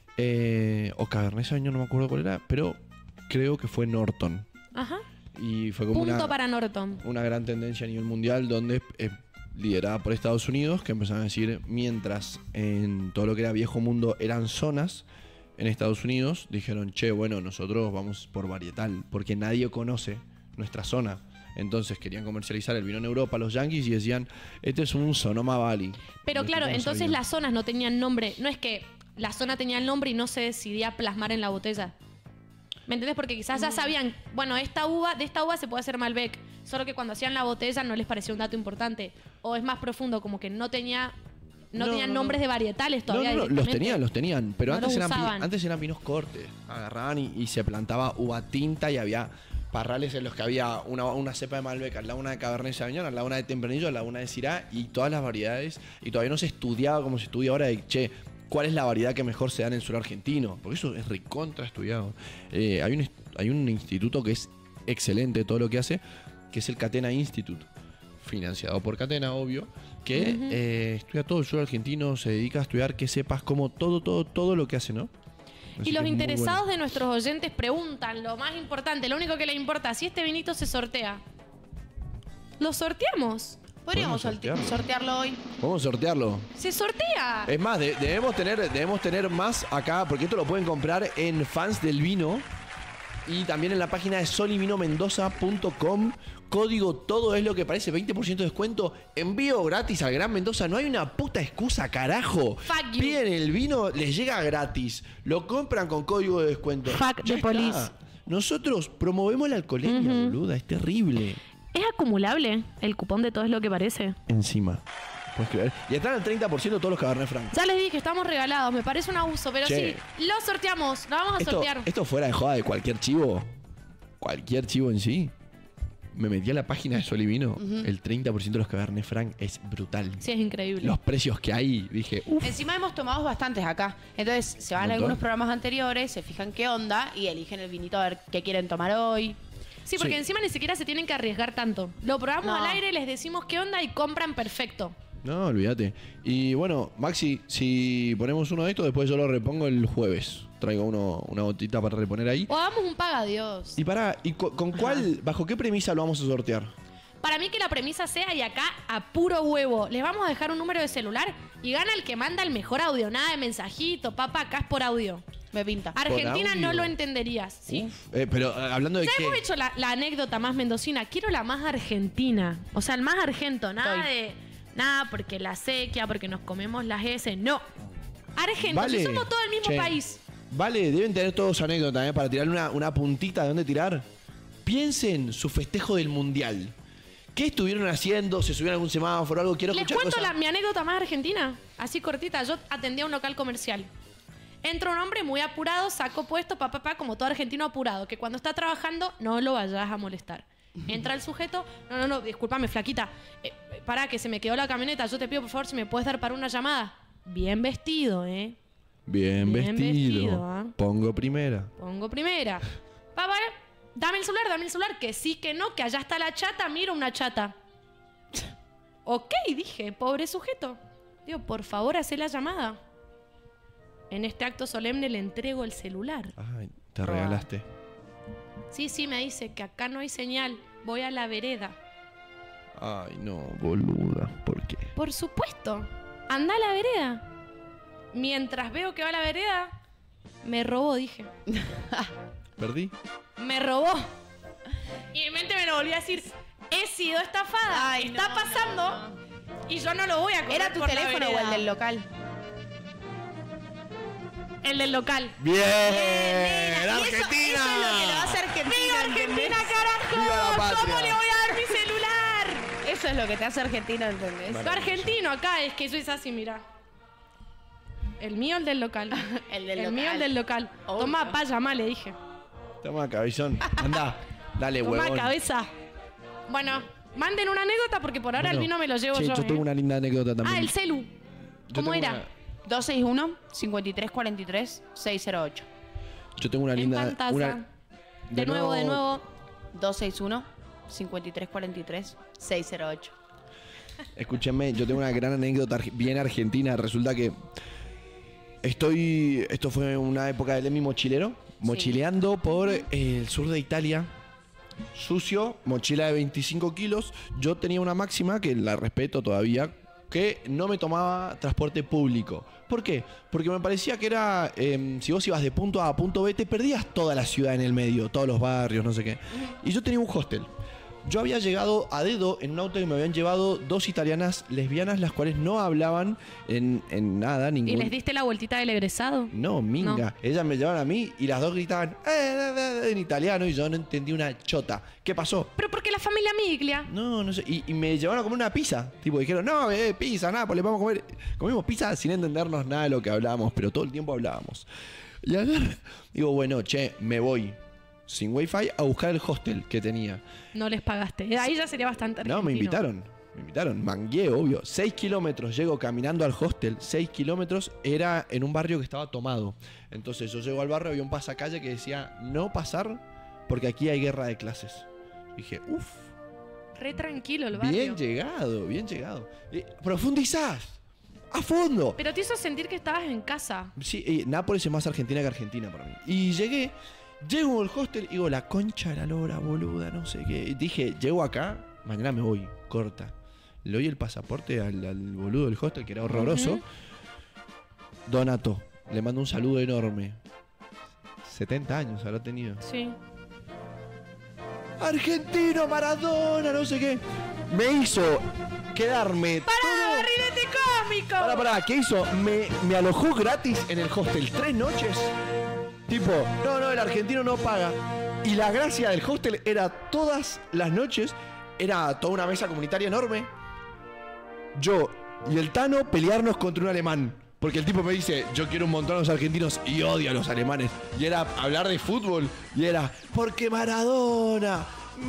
O Cabernet Sauvignon, no me acuerdo cuál era, pero creo que fue Norton. Ajá. Y fue como Punto para Norton. Una gran tendencia a nivel mundial, donde liderada por Estados Unidos, que empezaron a decir, mientras en todo lo que era viejo mundo eran zonas, en Estados Unidos dijeron, che, bueno, nosotros vamos por varietal, porque nadie conoce nuestra zona. Entonces querían comercializar el vino en Europa, los yankees, y decían, este es un Sonoma Valley. Pero claro, entonces las zonas no tenían nombre. No es que la zona tenía el nombre y no se decidía plasmar en la botella. ¿Me entendés? Porque quizás ya sabían, bueno, de esta uva se puede hacer Malbec. Solo que cuando hacían la botella no les parecía un dato importante. O es más profundo, como que no tenían nombres de varietales todavía. No, los tenían. Pero no antes eran vinos cortes. Agarraban y se plantaba uva tinta y había parrales en los que había una cepa de Malbec, al lado una de Cabernet Sauvignon, al lado una de Tempranillo, al lado una de Syrah y todas las variedades. Y todavía no se estudiaba como se estudia ahora de, che, ¿cuál es la variedad que mejor se da en el suelo argentino? Porque eso es recontra estudiado. Hay un instituto que es excelente todo lo que hace, que es el Catena Institute, financiado por Catena, obvio, que estudia todo el suelo argentino, se dedica a estudiar que sepas como todo lo que hace, ¿no? Así y los interesados de nuestros oyentes preguntan lo más importante, lo único que les importa, si este vinito se sortea. ¿Lo sorteamos? Podríamos sortearlo hoy. Vamos a sortearlo. ¡Se sortea! Es más, debemos tener más acá, porque esto lo pueden comprar en Fans del Vino y también en la página de solivinomimendoza.com. Código todo es lo que parece, 20% de descuento, envío gratis al Gran Mendoza. No hay una puta excusa, carajo. Fuck you. Piden el vino, les llega gratis. Lo compran con código de descuento. Fuck the police. Nosotros promovemos la alcoholemia, boluda, es terrible. ¿Es acumulable el cupón de todo es lo que parece? Encima. ¿Puedes creer? Y están al 30% todos los Cabernet Franc. Ya les dije, estamos regalados. Me parece un abuso, pero che, sí, lo sorteamos. Lo vamos a sortear. Esto fuera de joda de cualquier chivo en sí. Me metí a la página de Sol y Vino. El 30% de los Cabernet Franc es brutal. Sí, es increíble. Los precios que hay, dije, uff. Encima hemos tomado bastantes acá. Entonces se van a algunos programas anteriores, se fijan qué onda y eligen el vinito a ver qué quieren tomar hoy. Sí, porque encima ni siquiera se tienen que arriesgar tanto. Lo probamos al aire, les decimos qué onda y compran perfecto. No, olvídate. Y bueno, Maxi, si ponemos uno de estos, después yo lo repongo el jueves. Traigo una botita para reponer ahí. O hagamos un paga Dios. Y con cuál, bajo qué premisa lo vamos a sortear? Para mí que la premisa sea, y acá a puro huevo, les vamos a dejar un número de celular y gana el que manda el mejor audio. Nada de mensajito, papá, acá es por audio. Me pinta. Argentina no lo entenderías, ¿sí? Pero hablando de ya qué... hemos hecho la anécdota más mendocina. Quiero la más argentina. O sea, el más argento. Nada porque la sequía, porque nos comemos las S. No. Argento. Vale. Si somos todo el mismo país. Vale, deben tener todos anécdotas, para tirar una puntita de dónde tirar. Piensen su festejo del Mundial. ¿Qué estuvieron haciendo? ¿Se subieron a algún semáforo? Algo quiero escuchar. Les cuento mi anécdota más argentina. Así cortita. Yo atendía un local comercial. Entra un hombre muy apurado, saco puesto, como todo argentino apurado, que cuando está trabajando no lo vayas a molestar. Entra el sujeto, no, discúlpame, flaquita, pará, que se me quedó la camioneta, yo te pido por favor si me puedes dar para una llamada. Bien vestido, Bien vestido. Pongo primera. Papá, dame el celular, que sí, que no, que allá está la chata, miro una chata. Ok, dije, pobre sujeto. Digo, por favor, hacé la llamada. En este acto solemne le entrego el celular. Ay, te regalaste. Sí, me dice que acá no hay señal. Voy a la vereda. Ay, no, boluda. ¿Por qué? Por supuesto. Anda a la vereda. Mientras veo que va a la vereda, me robó, dije. ¿Perdí? Me robó. Y en mi mente me lo volví a decir. He sido estafada. Ay, Está no, pasando. Y yo no lo voy a correr. ¿Era tu por la teléfono o vereda. el del local? El del local. ¡Bien! Nena, y ¡Argentina! Eso es lo que lo hace Argentina. ¡Viva ¿entendés? Argentina, carajo! ¡Viva la patria! ¿Cómo le voy a dar mi celular? Eso es lo que te hace Argentina, ¿entendés? Vale. Lo argentino acá es que sois así, mira. El mío, el del local. El del El local. mío, el del local. Obvio. Toma, pa, llamá, le dije. Toma, cabezón. Anda, dale, Toma, huevón. cabeza. Bueno, manden una anécdota porque por ahora el Bueno, vino me lo llevo che, yo. yo tengo una linda anécdota también. Ah, el celu. Yo ¿Cómo tengo era? 261-5343-608. Yo tengo una En linda... Pantasa. una- De nuevo. 261-5343-608. Escúchenme, yo tengo una gran anécdota bien argentina. Resulta que esto fue una época de Lemmy mochilero, mochileando por el sur de Italia. Sucio, mochila de 25 kilos. Yo tenía una máxima, que la respeto todavía, que no me tomaba transporte público. ¿Por qué? Porque me parecía que era, si vos ibas de punto A a punto B, te perdías toda la ciudad en el medio, todos los barrios, no sé qué. Y yo tenía un hostel. Yo había llegado a dedo en un auto que me habían llevado dos italianas lesbianas, las cuales no hablaban en nada, ningún... ¿Y les diste la vueltita del egresado? No, minga. No. Ellas me llevaban a mí y las dos gritaban en italiano y yo no entendí una chota. ¿Qué pasó? Pero porque la familia Miglia. No sé. Y me llevaron a comer una pizza. Tipo, dijeron, no, pizza, Nápoles, vamos a comer. Comimos pizza sin entendernos nada de lo que hablábamos, pero todo el tiempo hablábamos. Y agarro, digo, bueno, che, me voy sin wifi a buscar el hostel que tenía. No les pagaste. Ahí ya sería bastante No, me argentino. invitaron. Mangué, obvio. 6 kilómetros llego caminando al hostel. 6 kilómetros era en un barrio que estaba tomado. Entonces yo llego al barrio, había un pasacalle que decía no pasar porque aquí hay guerra de clases. Dije, uff, Re tranquilo el barrio. bien llegado, bien llegado. Profundizás, a fondo. Pero te hizo sentir que estabas en casa. Sí, Nápoles es más Argentina que Argentina para mí. Y llego al hostel y digo, la concha de la lora, boluda, no sé qué. Y dije, llego acá, mañana me voy, corta. Le doy el pasaporte al boludo del hostel, que era horroroso. Donato, le mando un saludo enorme. 70 años habrá tenido. Sí. Argentino, Maradona, no sé qué. Me hizo quedarme ¡Pará, todo... barrilete cómico! Pará, ¿qué hizo? Me alojó gratis en el hostel 3 noches. Tipo, no, el argentino no paga. Y la gracia del hostel era todas las noches, era toda una mesa comunitaria enorme. Yo y el Tano pelearnos contra un alemán. Porque el tipo me dice, yo quiero un montón a los argentinos y odio a los alemanes. Y era hablar de fútbol. Y era, porque Maradona.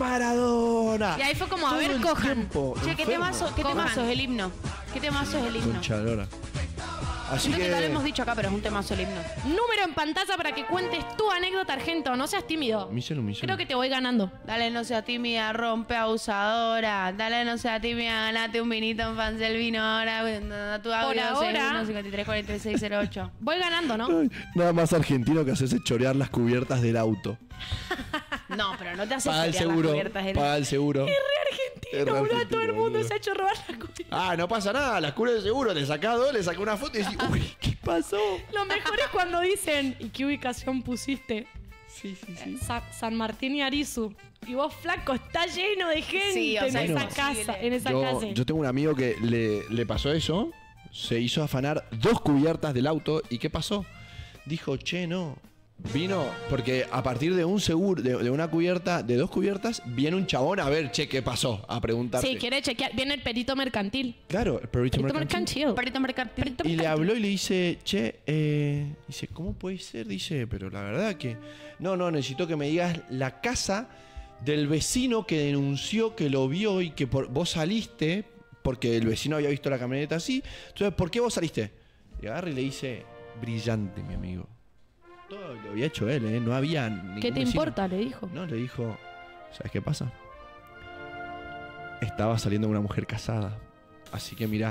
Y ahí fue como, a Todo ver, el cojan. tiempo, Che, ¿qué enfermo. temazo es el himno? ¿Qué temazo es el himno? Concha de lora. Así Creo que que... no lo hemos dicho acá, pero es un temazo el himno. Número en pantalla para que cuentes tu anécdota, Argento. No seas tímido. Mi celu. Creo que te voy ganando. Dale, no sea tímida, rompe abusadora. Dale, no sea tímida, ganate un vinito en Fans del Vino ahora. A tu audio, ahora- 5343-608. Voy ganando, ¿no? Ay, nada más argentino que hacerse chorear las cubiertas del auto. No, pero no te haces Paga el chorear las seguro. cubiertas del- Paga el seguro. Argentino, Es re boludo. Todo el argentino, mundo boludo. se ha hecho robar la cubierta. Ah, no pasa nada, las cubres de seguro. Le saca dos, le saca una foto y decís, uy, ¿qué pasó? Lo mejor es cuando dicen, ¿y qué ubicación pusiste? Sí. San Martín y Arizu. Y vos, flaco, está lleno de gente Sí, o sea, en esa imposible. casa, en esa calle. Yo tengo un amigo que le pasó eso. Se hizo afanar 2 cubiertas del auto. ¿Y qué pasó? Dijo, che, no. Vino, porque a partir de un seguro, de una cubierta, de 2 cubiertas, viene un chabón a ver, che, ¿qué pasó? A preguntarte. Sí, quiere chequear. Viene el perito mercantil. Claro, el perito Perito mercantil. mercantil. Perito mercantil. Perito Y le mercantil. habló y le dice, che, dice, ¿cómo puede ser? Dice, pero la verdad que... No, necesito que me digas la casa del vecino que denunció que lo vio y que vos saliste, porque el vecino había visto la camioneta así. Entonces, ¿por qué vos saliste? Y agarra y le dice, brillante, mi amigo. Todo lo había hecho él, ¿eh? No había ningún ¿Qué te vecino. importa? Le dijo. No, le dijo, ¿sabes qué pasa? Estaba saliendo una mujer casada. Así que mirá,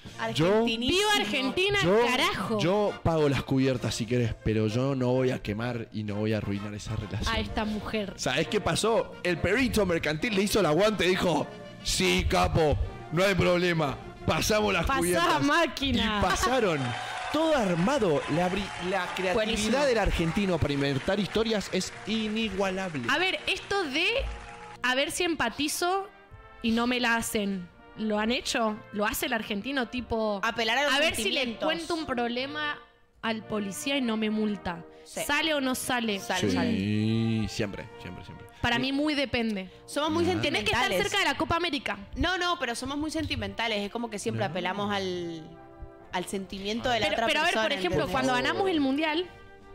Argentinísimo. ¡Viva Argentina, carajo! Yo pago las cubiertas si querés, pero yo no voy a quemar y no voy a arruinar esa relación. A esta mujer. ¿Sabés qué pasó? El perito mercantil le hizo el aguante y dijo: sí, capo, no hay problema. Pasamos las cubiertas. Pasá, máquina. Y pasaron. Todo armado. La creatividad Buenísimo. del argentino para inventar historias es inigualable. A ver, esto de a ver si empatizo y no me la hacen. ¿Lo han hecho? ¿Lo hace el argentino? Tipo, Apelar a los ver si le sentimientos. cuento un problema al policía y no me multa. Sí. ¿Sale o no sale? Sale. Sí, siempre. Para mí muy depende. Somos muy Tenés que sentimentales. estar cerca de la Copa América. No, pero somos muy sentimentales. Es como que siempre apelamos al sentimiento de la Pero, otra a ver, persona. por ejemplo, ¿entendés? cuando ganamos el Mundial,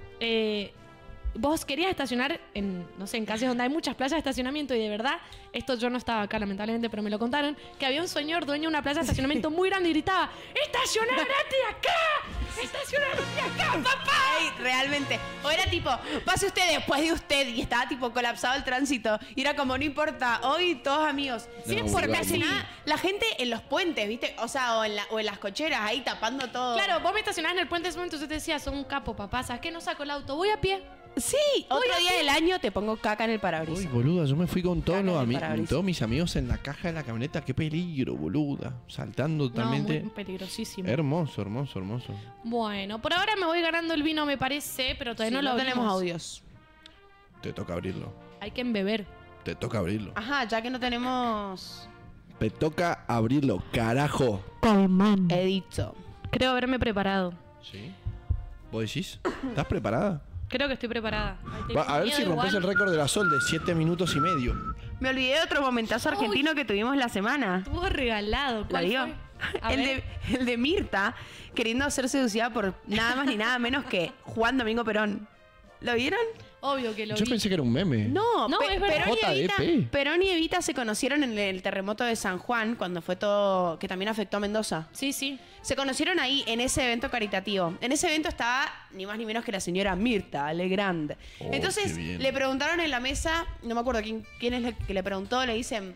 vos querías estacionar en, no sé, en calles donde hay muchas playas de estacionamiento y de verdad, esto yo no estaba acá lamentablemente, pero me lo contaron, que había un señor dueño de una plaza de estacionamiento muy grande y gritaba: ¡estacionate acá! ¡Estacionate acá, papá! Ey, realmente. O era tipo, pase usted después de usted. Y estaba tipo colapsado el tránsito. Y era como, no importa, hoy todos amigos. No, Sí, porque igual. hace nada, la gente en los puentes, ¿viste? O sea, o en las cocheras, ahí tapando todo. Claro, vos me estacionás en el puente de ese momento, yo te decía: sos un capo, papá, ¿sabes qué? No saco el auto, voy a pie. Sí, otro día del año te pongo caca en el Uy, parabrisas. boluda, yo me fui con todos, Caca en el parabrisas. todos mis amigos en la caja de la camioneta. Qué peligro, boluda. Saltando No, totalmente. muy peligrosísimo. Hermoso. Bueno, por ahora me voy ganando el vino, me parece, pero todavía no lo tenemos abrimos. audios. Te toca abrirlo. Hay que embeber. Te toca abrirlo. Ajá, ya que no tenemos Te toca abrirlo, carajo. edito. Creo haberme preparado. ¿Sí? ¿Vos decís? ¿Estás preparada? Creo que estoy preparada. Ay, tengo A ver miedo si rompes igual. el récord de la Sol de 7 minutos y medio. Me olvidé de otro momentazo argentino que tuvimos la semana. Estuvo regalado. ¿La ¿Cuál digo? fue? A El ver. de Mirta queriendo ser seducida por nada más ni nada menos que Juan Domingo Perón. ¿Lo vieron? Obvio que lo Yo vi. pensé que era un meme. No, No, es verdad. JDP. Perón y Evita se conocieron en el terremoto de San Juan, cuando fue todo, que también afectó a Mendoza. Sí, sí. Se conocieron ahí en ese evento caritativo. En ese evento estaba ni más ni menos que la señora Mirta Legrand. Oh, Entonces qué bien. le preguntaron en la mesa, no me acuerdo quién es el que le preguntó, le dicen,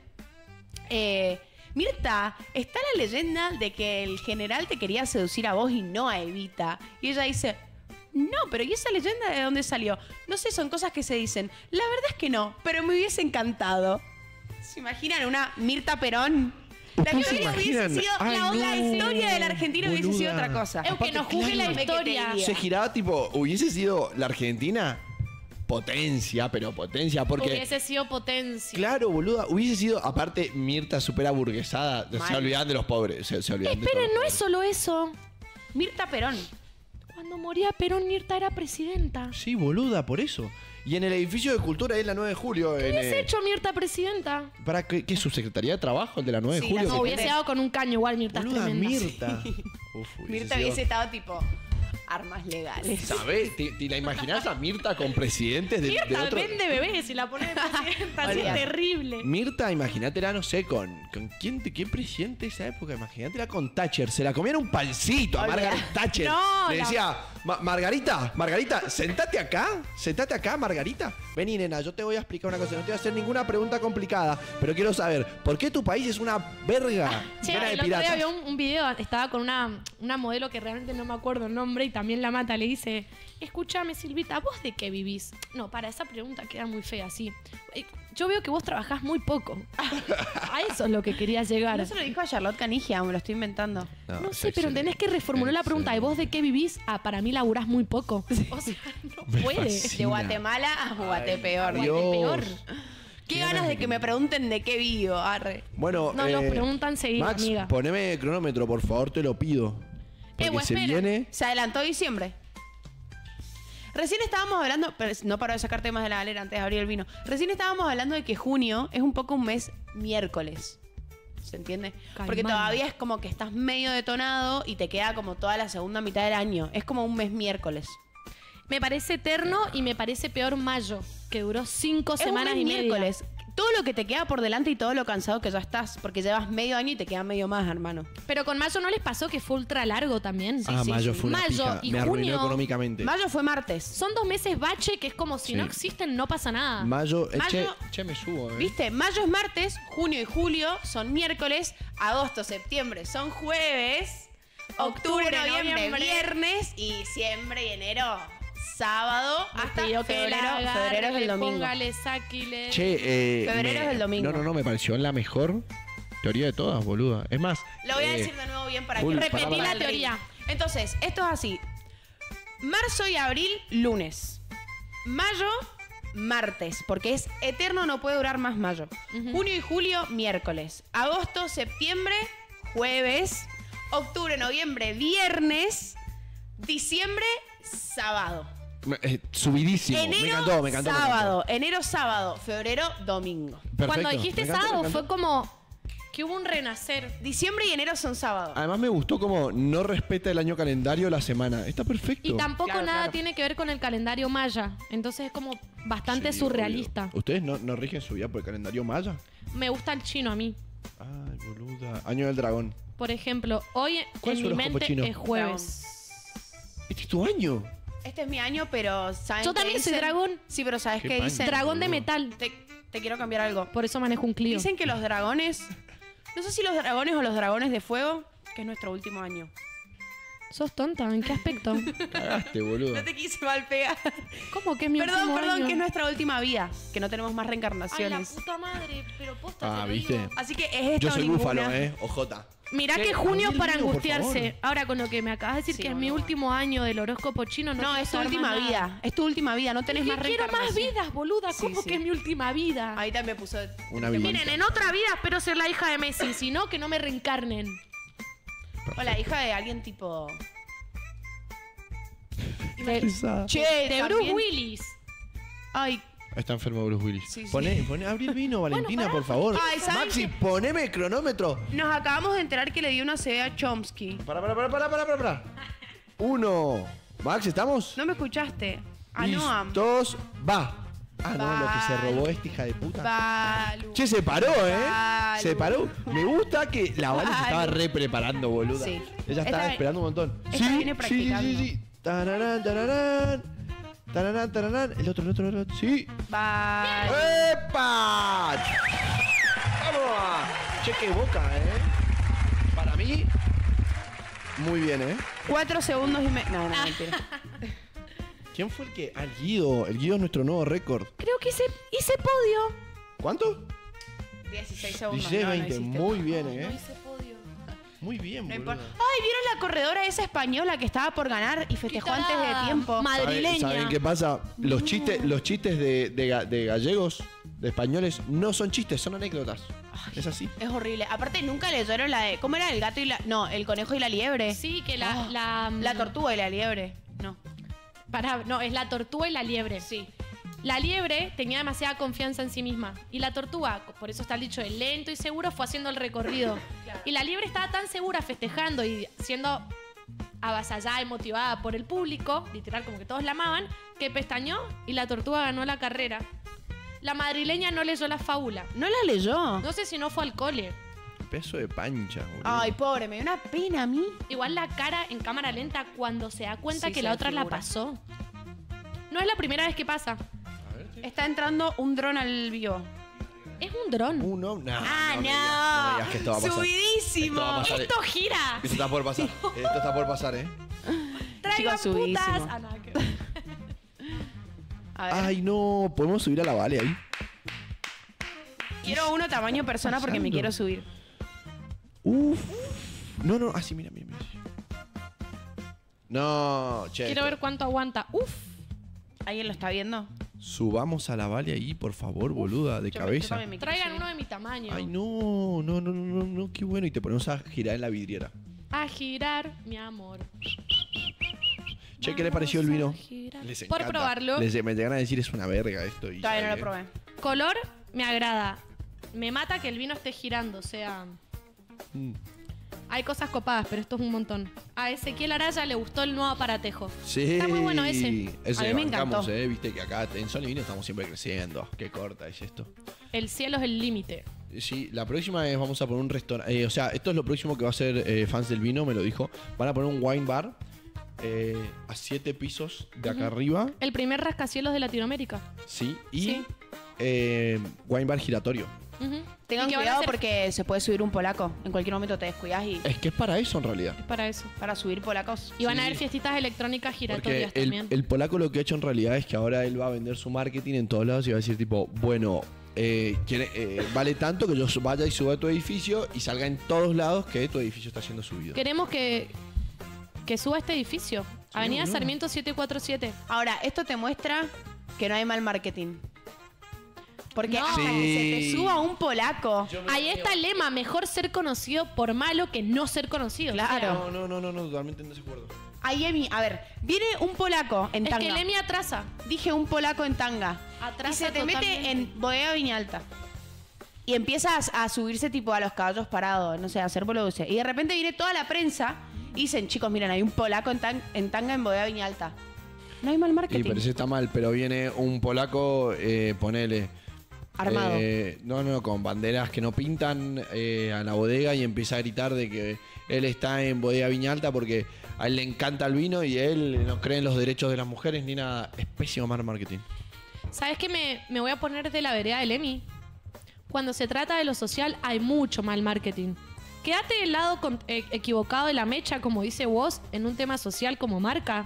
Mirta, está la leyenda de que el general te quería seducir a vos y no a Evita. Y ella dice, no, pero ¿y esa leyenda de dónde salió? No sé, son cosas que se dicen. La verdad es que no, pero me hubiese encantado. ¿Se imaginan una Mirta Perón? La ¿Ustedes se historia hubiese imaginan? sido, Ay, la no, historia de la Argentina hubiese sido boluda. otra cosa. Es que nos juzgue la claro. historia. Bien. Se giraba tipo, hubiese sido la Argentina potencia, pero potencia, porque... Hubiese sido potencia. Claro, boluda, hubiese sido, aparte, Mirta súper aburguesada, se Mal. olvidan de los pobres, se olvidan de Esperen, todos no los es solo eso. Mirta Perón. Cuando moría Perón, Mirta era presidenta. pobres. Sí, boluda, por eso. Y en el edificio de cultura, ahí en la 9 de julio. ¿Qué hubiese hecho Mirta presidenta? ¿Para qué es su secretaría de trabajo, el de la 9 de Sí, julio? la No, que- hubiese dado con un caño igual, Mirta es Boluda, tremenda. Mirta. Uf, Mirta hubiese estado tipo armas legales. ¿Sabés? ¿Te la imaginás a Mirta con presidentes de Mirta otro? vende bebés y la pone de presidenta. Así es Olvidate. terrible. Mirta, imagínatela, no sé, ¿con quién presidente de esa época? Imagínatela con Thatcher. Se la comían un pancito a Olvidate. Margaret Thatcher. No, Le la- decía, Margarita, sentate acá, Margarita. Vení, nena, yo te voy a explicar una cosa. No te voy a hacer ninguna pregunta complicada, pero quiero saber, ¿por qué tu país es una verga Che, llena de el otro día piratas? había un video, estaba con una modelo que realmente no me acuerdo el nombre y también la mata. Le dice, escúchame, Silvita, ¿vos de qué vivís? No, para esa pregunta queda muy fea, sí. Yo veo que vos trabajás muy poco. A eso es lo que quería llegar. No se lo dijo a Charlotte Canigia, me lo estoy inventando. No es sé, pero excelente. tenés que reformular la pregunta. ¿Y vos de qué vivís? Ah, para mí laburás muy poco. O sea, no Me puede. fascina. De Guatemala a Guatepeor. Dios. Peor. Qué ganas de que me pregunten de qué vivo, arre. Bueno, No, nos preguntan seguido, Max, amiga. poneme cronómetro, por favor, te lo pido. Porque se espera. viene... Se adelantó diciembre. Recién estábamos hablando, pero no paro de sacar temas de la galera antes de abrir el vino. Recién estábamos hablando de que junio es un poco un mes miércoles. ¿Se entiende? Porque Caimán. todavía es como que estás medio detonado y te queda como toda la segunda mitad del año. Es como un mes miércoles. Me parece eterno y me parece peor mayo, que duró 5 Es un semanas mes y media. miércoles. Todo lo que te queda por delante y todo lo cansado que ya estás, porque llevas medio año y te queda medio más, hermano. Pero con mayo no les pasó que fue ultra largo también. mayo fue una Mayo pija. y Me arruinó junio. económicamente. Mayo fue martes. Son 2 meses bache que es como si Sí. no existen, no pasa nada. Mayo... Mayo- Che, me subo, ¿Viste? Mayo es martes, junio y julio son miércoles, agosto, septiembre son jueves octubre, noviembre, viernes y diciembre y enero, sábado, hasta febrero es el domingo. Póngale, sáquile. Che, Febrero es el domingo. No, me pareció la mejor teoría de todas, boluda. Es más... Lo voy a decir de nuevo bien para full, que Repetí para. la teoría. Entonces, esto es así. Marzo y abril, lunes. Mayo, martes, porque es eterno, no puede durar más mayo. Junio y julio, miércoles. Agosto, septiembre, jueves. Octubre, noviembre, viernes. Diciembre, sábado. Subidísimo. Enero, me encantó. sábado. Enero, sábado. Febrero, domingo. Perfecto, Cuando dijiste me encantó, sábado me fue encantó. como que hubo un renacer. Diciembre y enero son sábado. Además me gustó como no respeta el año calendario la semana. Está perfecto. Y tampoco Claro, nada claro. tiene que ver con el calendario maya. Entonces es como bastante Sí, surrealista. obvio. ¿Ustedes no rigen su vida por el calendario maya? Me gusta el chino a mí. Ay, boluda. Año del dragón. Por ejemplo, hoy ¿Cuál en es mi su horóscopo mente chino? es jueves. Este es tu año. Este es mi año, pero ¿saben Yo qué también soy dicen? dragón. Sí, pero ¿sabes Qué qué paño. dicen? Dragón de boludo. metal. Te quiero cambiar algo. Por eso manejo un Clio. Dicen que los dragones... No sé si los dragones o los dragones de fuego, que es nuestro último año. ¿Sos tonta? ¿En qué aspecto? Cagaste, boludo. No te quise mal pegar. ¿Cómo que es mi último Perdón, año? que es nuestra última vida. Que no tenemos más Ay, la reencarnaciones. puta madre. Pero posta Ah, te lo ¿viste? digo. Así que es esta Yo o soy ninguna. búfalo, Ojota. Mirá Che, que junio abrí el para vino, por angustiarse. favor. Ahora con lo que me acabas de decir Sí, que es mi boludo. último año del horóscopo chino, No, quiero es tu saber última más nada. vida. Es tu última vida. No tenés ¿Qué más quiero más reencarnación. vidas, boluda? Sí, ¿Cómo sí. que es mi última vida? Ahí también puso... Una vida. Miren, en otra vida espero ser la hija de Messi, si no, que no me reencarnen. O la hija de alguien tipo... Pesada. Che, De también- Bruce Willis. Ay, Está enfermo Bruce Willis. Sí, sí. Poné, abrí el vino, Valentina, por favor. Ay, ¿saben Maxi, qué? poneme el cronómetro. nos acabamos de enterar que le dio una CD a Chomsky. Para. 1. Max, ¿estamos? ¿No me escuchaste? A Noam. Listos, va. Ah, no, lo que se Vale. robó esta hija de puta. Balu. Che, se paró, Vale. Se paró. Me gusta que la Vale se estaba re preparando, boluda. Sí. Ella estaba Esta- esperando un montón. esta viene practicando. Sí. Tararán, tararán. Tararán. El otro. Sí. Balu. ¡Epa! ¡Vamos! Che, qué boca, Para mí, muy bien, 4 segundos y me... No, mentira. ¿Quién fue el que...? El Guido es nuestro nuevo récord. Creo que hice podio. ¿Cuánto? 16 segundos. 16, no, no 20. hiciste. Muy bien, No hice podio. Muy bien, No boludo. importa. Ay, ¿vieron la corredora esa española que estaba por ganar y festejó Qué antes de tarada. tiempo? Madrileña. ¿Saben qué pasa? Los chistes de gallegos, de españoles, no son chistes, son anécdotas. Es así. Es horrible. Aparte, nunca leyeron la de... ¿Cómo era? El gato y la... No, el conejo y la liebre. Sí, que La tortuga y la liebre. No. No, es la tortuga y la liebre. Sí. La liebre tenía demasiada confianza en sí misma. Y la tortuga, por eso está el dicho de lento y seguro, fue haciendo el recorrido. Claro. Y la liebre estaba tan segura festejando y siendo avasallada y motivada por el público, literal como que todos la amaban, que pestañó y la tortuga ganó la carrera. La madrileña no leyó la fábula. ¿No la leyó? No sé si no fue al cole. Peso de pancha, boludo. Ay, pobre, me dio una pena a mí. Igual la cara en cámara lenta cuando se da cuenta Sí, que se la otra la desfigura. pasó. No es la primera vez que pasa. Está entrando un dron al vivo. Es un dron. Uno, no. Ah, me digas que esto va a pasar. Subidísimo. Esto va a pasar. ¡Esto gira! Esto está por pasar. Esto está por pasar, ¡Traigan Chicos, subidísimo. putas! Ah, nada que ver. A ver. Ay, no. ¿Podemos subir a la Vale ahí? Quiero uno tamaño persona porque me pasando? quiero subir. Uf. No. Ah, sí, mira. No, che. Quiero ver cuánto aguanta. ¡Uf! ¿Alguien lo está viendo? Subamos a la Vale ahí, por favor, boluda, de Yo cabeza. también me quiero Traigan subir. uno de mi tamaño. Ay, no, qué bueno. Y te ponemos a girar en la vidriera. A girar, mi amor. Che, ¿qué le Vamos pareció el vino? a girar. Les Por encanta. probarlo. Me llegan a decir es una verga esto. Y Todavía no ¿sabe lo qué? probé. Color, me agrada. Me mata que el vino esté girando, o sea... Mm. Hay cosas copadas, pero esto es un montón. A Ezequiel Araya le gustó el nuevo aparatejo. Sí. Está muy bueno ese. A mí me bancamos, encantó. Viste que acá en Sol y Vino estamos siempre creciendo. Qué corta es esto. El cielo es el límite. Sí, la próxima es vamos a poner un restaurante. O sea, esto es lo próximo que va a hacer Fans del Vino, me lo dijo. Van a poner un wine bar a 7 pisos de acá arriba. El primer rascacielos de Latinoamérica. Sí. Y Sí. wine bar giratorio. Tengan Y que van a cuidado ser- porque se puede subir un polaco. En cualquier momento te descuidas y Es que es para eso en realidad. Es para eso. para subir polacos. Y van a Sí, haber sí. fiestitas electrónicas Porque giratorias también. el polaco lo que ha hecho en realidad es que ahora él va a vender su marketing en todos lados y va a decir tipo, bueno, vale tanto que yo vaya y suba a tu edificio y salga en todos lados que tu edificio está siendo subido. Queremos que suba este edificio. Avenida boludo. Sarmiento 747. Ahora, esto te muestra que no hay mal marketing. Porque No. hasta que se te Sí. suba un polaco. Ahí está el lema, mejor ser conocido por malo que no ser conocido. Claro. No, totalmente en desacuerdo. Ahí, Emi, a ver, viene un polaco en Es tanga. que el Emi atrasa. Dije un polaco en tanga. Atrasa y se te mete totalmente. en Bodega Viñalta. Y empiezas a subirse tipo a los caballos parados, no sé, a hacer boludeces. Y de repente viene toda la prensa y dicen, chicos, miren, hay un polaco en tanga en Bodega Viñalta. No hay mal Sí, marketing. pero ese está mal, pero viene un polaco, ponele. Armado. No, con banderas que no pintan a la bodega y empieza a gritar de que él está en Bodega Viñalta porque a él le encanta el vino y él no cree en los derechos de las mujeres ni nada. Es pésimo mal marketing. ¿Sabes qué me voy a poner de la vereda del Emi? Cuando se trata de lo social hay mucho mal marketing. Quédate del lado equivocado de la mecha, como dice vos, en un tema social como marca.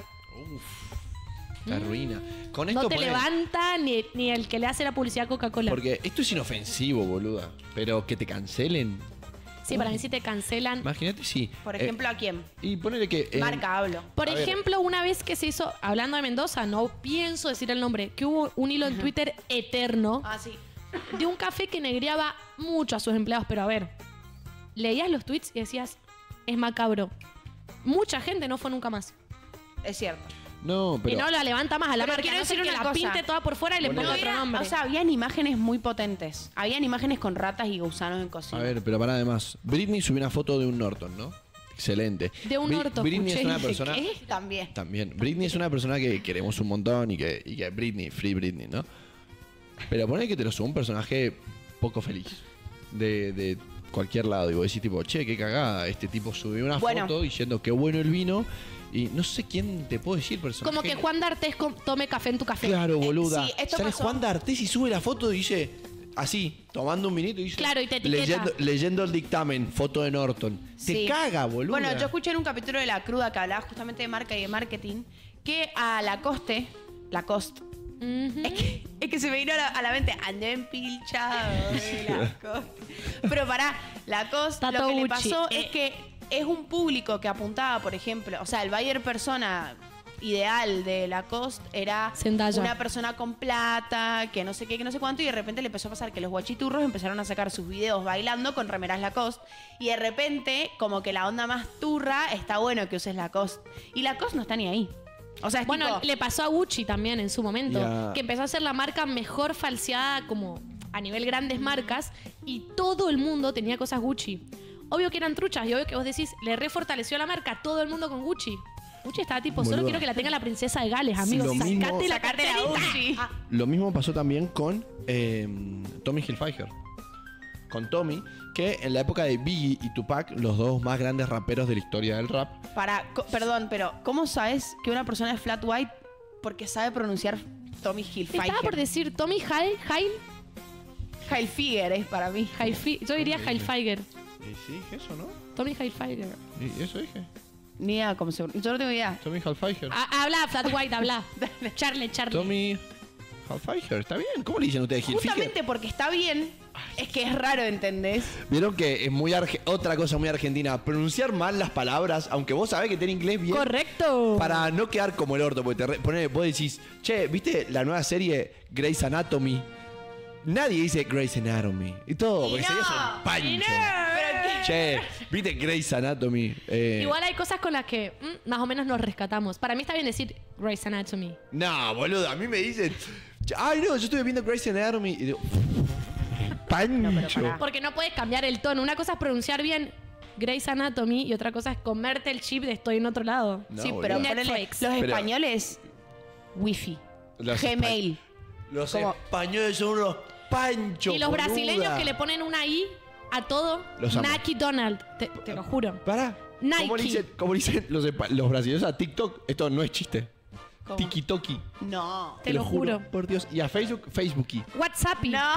Te arruina. Con esto No te ponele- levanta ni el que le hace la publicidad a Coca-Cola. Porque esto es inofensivo, boluda. Pero que te cancelen. Sí, para mí si te cancelan. Imagínate si. Por ejemplo, ¿a quién? Y ponele que. Marca, hablo. Por A ver. ejemplo, una vez que se hizo, hablando de Mendoza, no pienso decir el nombre, que hubo un hilo en Twitter eterno Ah, sí. de un café que negreaba mucho a sus empleados. Pero a ver, leías los tweets y decías, es macabro. Mucha gente no fue nunca más. Es cierto. No, pero. Y no la levanta más a la Pero marca. quiero No sé decir que una la cosa. pinte toda por fuera y le Bueno. ponga No otro era- nombre. o sea, habían imágenes muy potentes. Habían imágenes con ratas y gusanos en cocina. A ver, pero para además. Britney subió una foto de un Norton, ¿no? Excelente. De un Norton, Britney escuché, es una dije, persona. ¿qué? También. También. Britney es una persona que queremos un montón y que Britney, free Britney, ¿no? Pero pone que te lo sube un personaje poco feliz. De cualquier lado. Y vos decís tipo, che, qué cagada. Este tipo subió una Bueno. foto diciendo qué bueno el vino. Y no sé quién te puedo decir personaje. Como que Juan D'Artés tome café en tu café. Claro, boluda. sí, esto Sale pasó. Juan D'Artés y sube la foto y dice, así, tomando un vinito y dice, Claro, y te etiqueta. leyendo el dictamen, foto de Norton. Sí. Te caga, boluda. Bueno, yo escuché en un capítulo de La Cruda que hablaba justamente de marca y de marketing que a Lacoste, Ujú. es que se me vino a la mente, andé empilchado de Lacoste. Pero pará, Lacoste, Tato lo que le Gucci. pasó es que es un público que apuntaba, por ejemplo, o sea, el buyer persona ideal de Lacoste era Zendaya. una persona con plata, que no sé qué, que no sé cuánto, y de repente le empezó a pasar que los guachiturros empezaron a sacar sus videos bailando con remeras Lacoste, y de repente, como que la onda más turra, está bueno que uses Lacoste. Y Lacoste no está ni ahí. O sea, es Bueno, tipo, le pasó a Gucci también en su momento, Ya. que empezó a ser la marca mejor falseada como a nivel grandes marcas y todo el mundo tenía cosas Gucci. Obvio que eran truchas y obvio que vos decís, le refortaleció la marca a todo el mundo con Gucci. Gucci estaba tipo, solo Boluda. quiero que la tenga la princesa de Gales, amigos. Lo mismo- Sacate la Sacate la carterita. Gucci. Ah, Lo mismo pasó también con Tommy Hilfiger. Con Tommy, que en la época de Biggie y Tupac, los dos más grandes raperos de la historia del rap, perdón, pero ¿cómo sabes que una persona es flat white porque sabe pronunciar Tommy Hilfiger? estaba por decir Tommy Hilfiger es para mí. Yo diría Hilfiger. y sí, dije eso, ¿no? Tommy Hilfiger. Y eso dije. Ni idea cómo se... Yo no tengo idea. Tommy Hilfiger. Habla, Flat White, habla. Charle. Tommy Hilfiger, está bien. ¿Cómo le dicen ustedes Hilfiger? Justamente porque está bien, es que es raro, ¿entendés? Vieron que es muy otra cosa muy argentina, pronunciar mal las palabras, aunque vos sabés que tiene inglés bien. Correcto. Para no quedar como el orto, porque vos decís, che, ¿viste la nueva serie Grey's Anatomy? Nadie dice Grey's Anatomy. Y todo, porque no, sería un pancho. y no. Pero que- Che, ¿viste Grey's Anatomy? Igual hay cosas con las que más o menos nos rescatamos. Para mí está bien decir Grey's Anatomy. No, boludo, a mí me dicen, ay no, yo estuve viendo Grey's Anatomy y digo, pancho. pará. Porque no puedes cambiar el tono. Una cosa es pronunciar bien Grey's Anatomy y otra cosa es comerte el chip de estoy en otro lado. No, sí, boludo. pero Netflix. ponele, los Pero- españoles, Wi-Fi, Los Gmail. Los Como- españoles son unos panchos. Y los boluda. brasileños que le ponen una I a todo, Los amo. Nike Donald. Te lo juro. Pará. Nike. ¿Cómo le dicen los brasileños a TikTok? Esto no es chiste. ¿Cómo? Tiki-toki. No. Te lo juro. Por Dios. Y a Facebook, Facebooky. WhatsApp. No.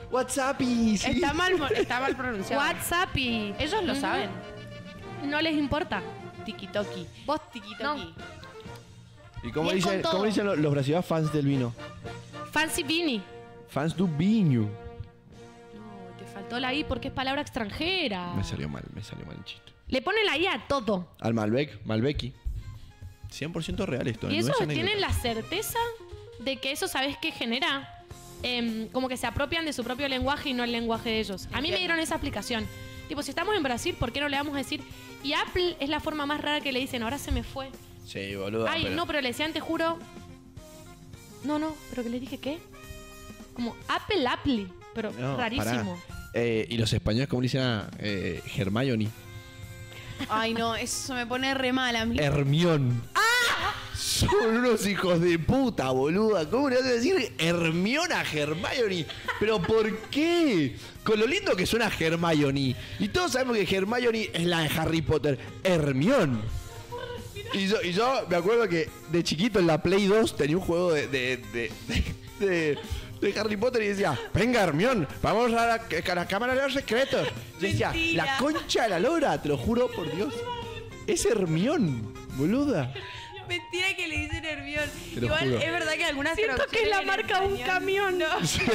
WhatsApp y sí. Está mal pronunciado. WhatsApp y... Ellos lo saben. No les importa. Tiki-toki. Vos Tiki-toki. ¿Y cómo Bien con dicen, todo. cómo dicen los brasileños fans del vino? Fancy Beanie. Fans do vinho. No, te faltó la I porque es palabra extranjera. Me salió mal el chiste. Le ponen la I a todo. Al Malbec. 100% real esto. Y no eso es anécdota. tienen la certeza de que eso, ¿sabes qué genera? Como que se apropian de su propio lenguaje y no el lenguaje de ellos. A mí me dieron esa explicación. Tipo, si estamos en Brasil, ¿por qué no le vamos a decir? Y Apple es la forma más rara que le dicen. Ahora se me fue. Sí, boludo. Ay, no, pero le decían, te juro. No, pero que le dije, ¿qué? Como Apple. Pero No, rarísimo. pará. Y los españoles, ¿cómo le dicen a Hermione? Ay, no, eso me pone re mal a mí. Hermión. Son unos hijos de puta, boluda. ¿Cómo le vas a decir Hermiona a Hermione? ¿Pero por qué? Con lo lindo que suena Hermione. Y todos sabemos que Hermione es la de Harry Potter. Hermión. Y yo me acuerdo que de chiquito en la Play 2 tenía un juego de Harry Potter y decía, venga Hermión, vamos a la cámara de los secretos. Yo decía, Mentira. la concha de la lora, te lo juro por Dios. Es Hermión, boluda. Mentira que le dicen Hermión. Te lo Igual juro. es verdad que algunas Siento que es la marca de un camión. No.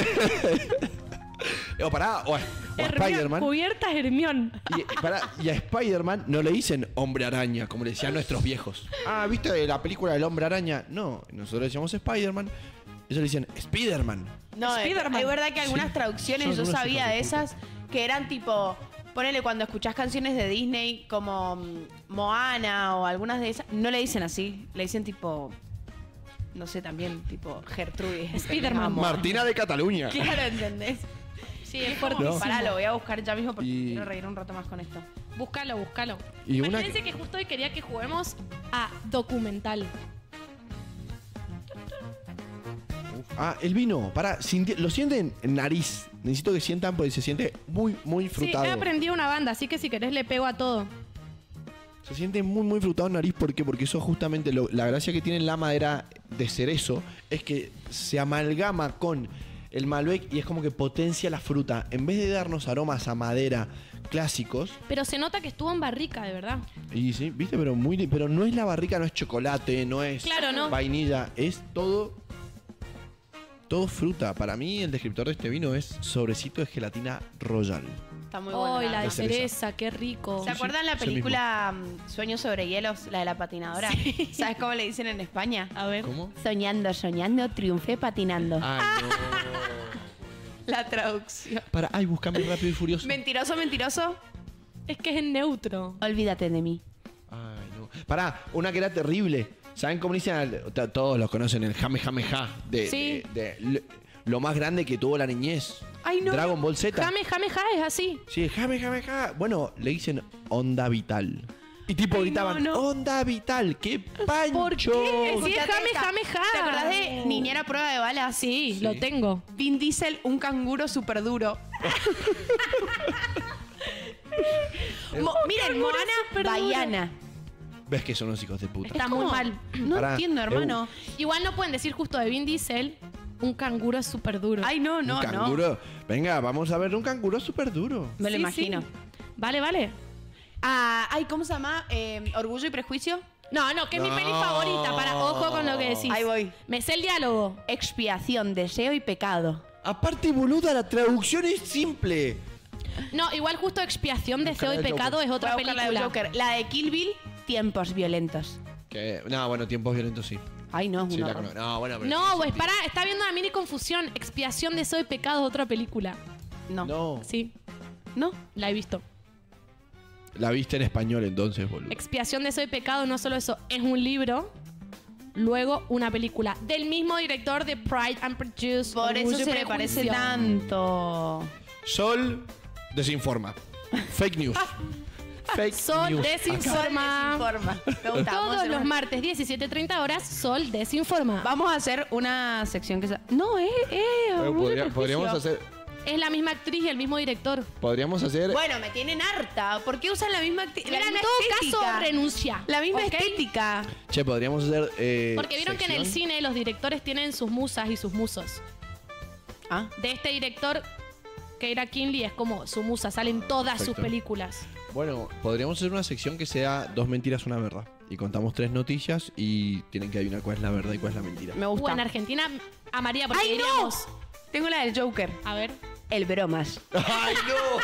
O pará, o a Spider-Man. Cubierta Hermión. Y a Spider-Man no le dicen hombre araña, como le decían nuestros viejos. Ah, ¿viste la película del hombre araña? No, nosotros le decíamos Spider-Man. Ellos le dicen Spider-Man. No, Spider-Man. es verdad que algunas Sí. traducciones Son yo unos sabía hijos de de puta. esas que eran tipo, ponele cuando escuchás canciones de Disney como Moana o algunas de esas, no le dicen así, le dicen tipo, no sé, también tipo Gertrudis. Spider-Man. Martina de Cataluña. Claro, ¿entendés? Sí, es Como, fuertísimo. pará, lo voy a buscar ya mismo porque Y- quiero reír un rato más con esto. Búscalo. Y una Imagínense que justo hoy quería que juguemos a documental. Ah, el vino, pará, lo sienten en nariz. Necesito que sientan porque se siente muy, muy frutado. Sí, he aprendido una banda, así que si querés le pego a todo. Se siente muy, muy frutado en nariz. ¿Por qué? Porque eso justamente, la gracia que tiene la madera de cerezo es que se amalgama con el Malbec y es como que potencia la fruta. En vez de darnos aromas a madera clásicos, Pero se nota que estuvo en barrica, de verdad. y sí, viste, pero no es la barrica, no es chocolate, no es Claro, no. vainilla, es todo fruta. Para mí el descriptor de este vino es sobrecito de gelatina royal. Está muy bueno. ¡Ay, la de La cereza. cereza! ¡Qué rico! ¿Se acuerdan la es el película Sueños sobre hielos, la de la patinadora? ¿Sabes cómo le dicen en España? A ver. ¿Cómo? Soñando, soñando, triunfé patinando. Ay, no. La traducción. Ay, buscame Rápido y Furioso. Mentiroso, mentiroso. Es que es en neutro. Olvídate de mí. Ay, no. Pará, una que era terrible. ¿Saben cómo le dicen? Todos los conocen, el Jame Jame Ja. Sí. Lo más grande que tuvo la niñez. Ay, no. Dragon Ball Z. Jame es así. Sí, Jame Jame Ja. Bueno, le dicen Onda Vital. Y tipo gritaban, no. Onda Vital, qué pancho. ¿Por qué? Sí, es Escuchate esta. Jame. ¿Te acordás de Niñera Prueba de Balas? Sí, lo tengo. Vin Diesel, un canguro súper duro. Miren, canguro Moana, superduro. Baiana. Ves que son unos hijos de puta. Está muy ¿Cómo? mal. No Pará, entiendo, hermano. Igual no pueden decir justo de Vin Diesel, un canguro súper duro. Ay, no, no, un no. canguro. Venga, vamos a ver un canguro súper duro. Me lo Sí, imagino. sí. Vale. Ah, ay, ¿cómo se llama? ¿Orgullo y prejuicio? No, que es mi peli favorita. Para ojo con lo que decís. Ahí voy. Me sé el diálogo. Expiación, deseo y pecado. Aparte, boluda, la traducción es simple. No, igual justo Expiación, Deseo y Buscar la de Pecado es otra Voy a buscar la de película. Joker. La de Kill Bill, tiempos violentos. No, bueno, tiempos violentos sí. Ay, no, es Sí, un la horror. conozco. No, bueno, pero No, tiene pues sentido. para, está viendo una mini confusión. Expiación, Deseo y Pecado es otra película. No. No, Sí, ¿No? la he visto. la viste en español entonces, boludo. Expiación, Deseo y Pecado, no solo eso, es un libro, luego una película del mismo director de Pride and Prejudice. Por eso Orgullo y se le parece Prejuicio. tanto. Sol desinforma. Fake news. Fake Sol news. desinforma. Desinforma. Me gusta. Vamos a Todos hacer los una- martes, 17:30 horas, Sol desinforma. Vamos a hacer una sección que... No, Orgullo y Prejuicio. Podríamos hacer. Es la misma actriz y el mismo director. Podríamos hacer. Bueno, me tienen harta. ¿Por qué usan la misma, la Mira, en misma todo estética? caso, renuncia. La misma ¿ok? estética. Che, podríamos hacer. Porque vieron que en el sección. cine los directores tienen sus musas y sus musos. Ah. De este director Keira Knightley es como su musa, salen todas sus Perfecto. películas. Bueno, podríamos hacer una sección que sea 2 mentiras, 1 verdad. Y contamos 3 noticias y tienen que adivinar cuál es la verdad y cuál es la mentira. Me gusta. En Argentina amaría porque ¡Ay, no! diríamos... Tengo la del Joker. A ver. El bromas. ¡Ay, no!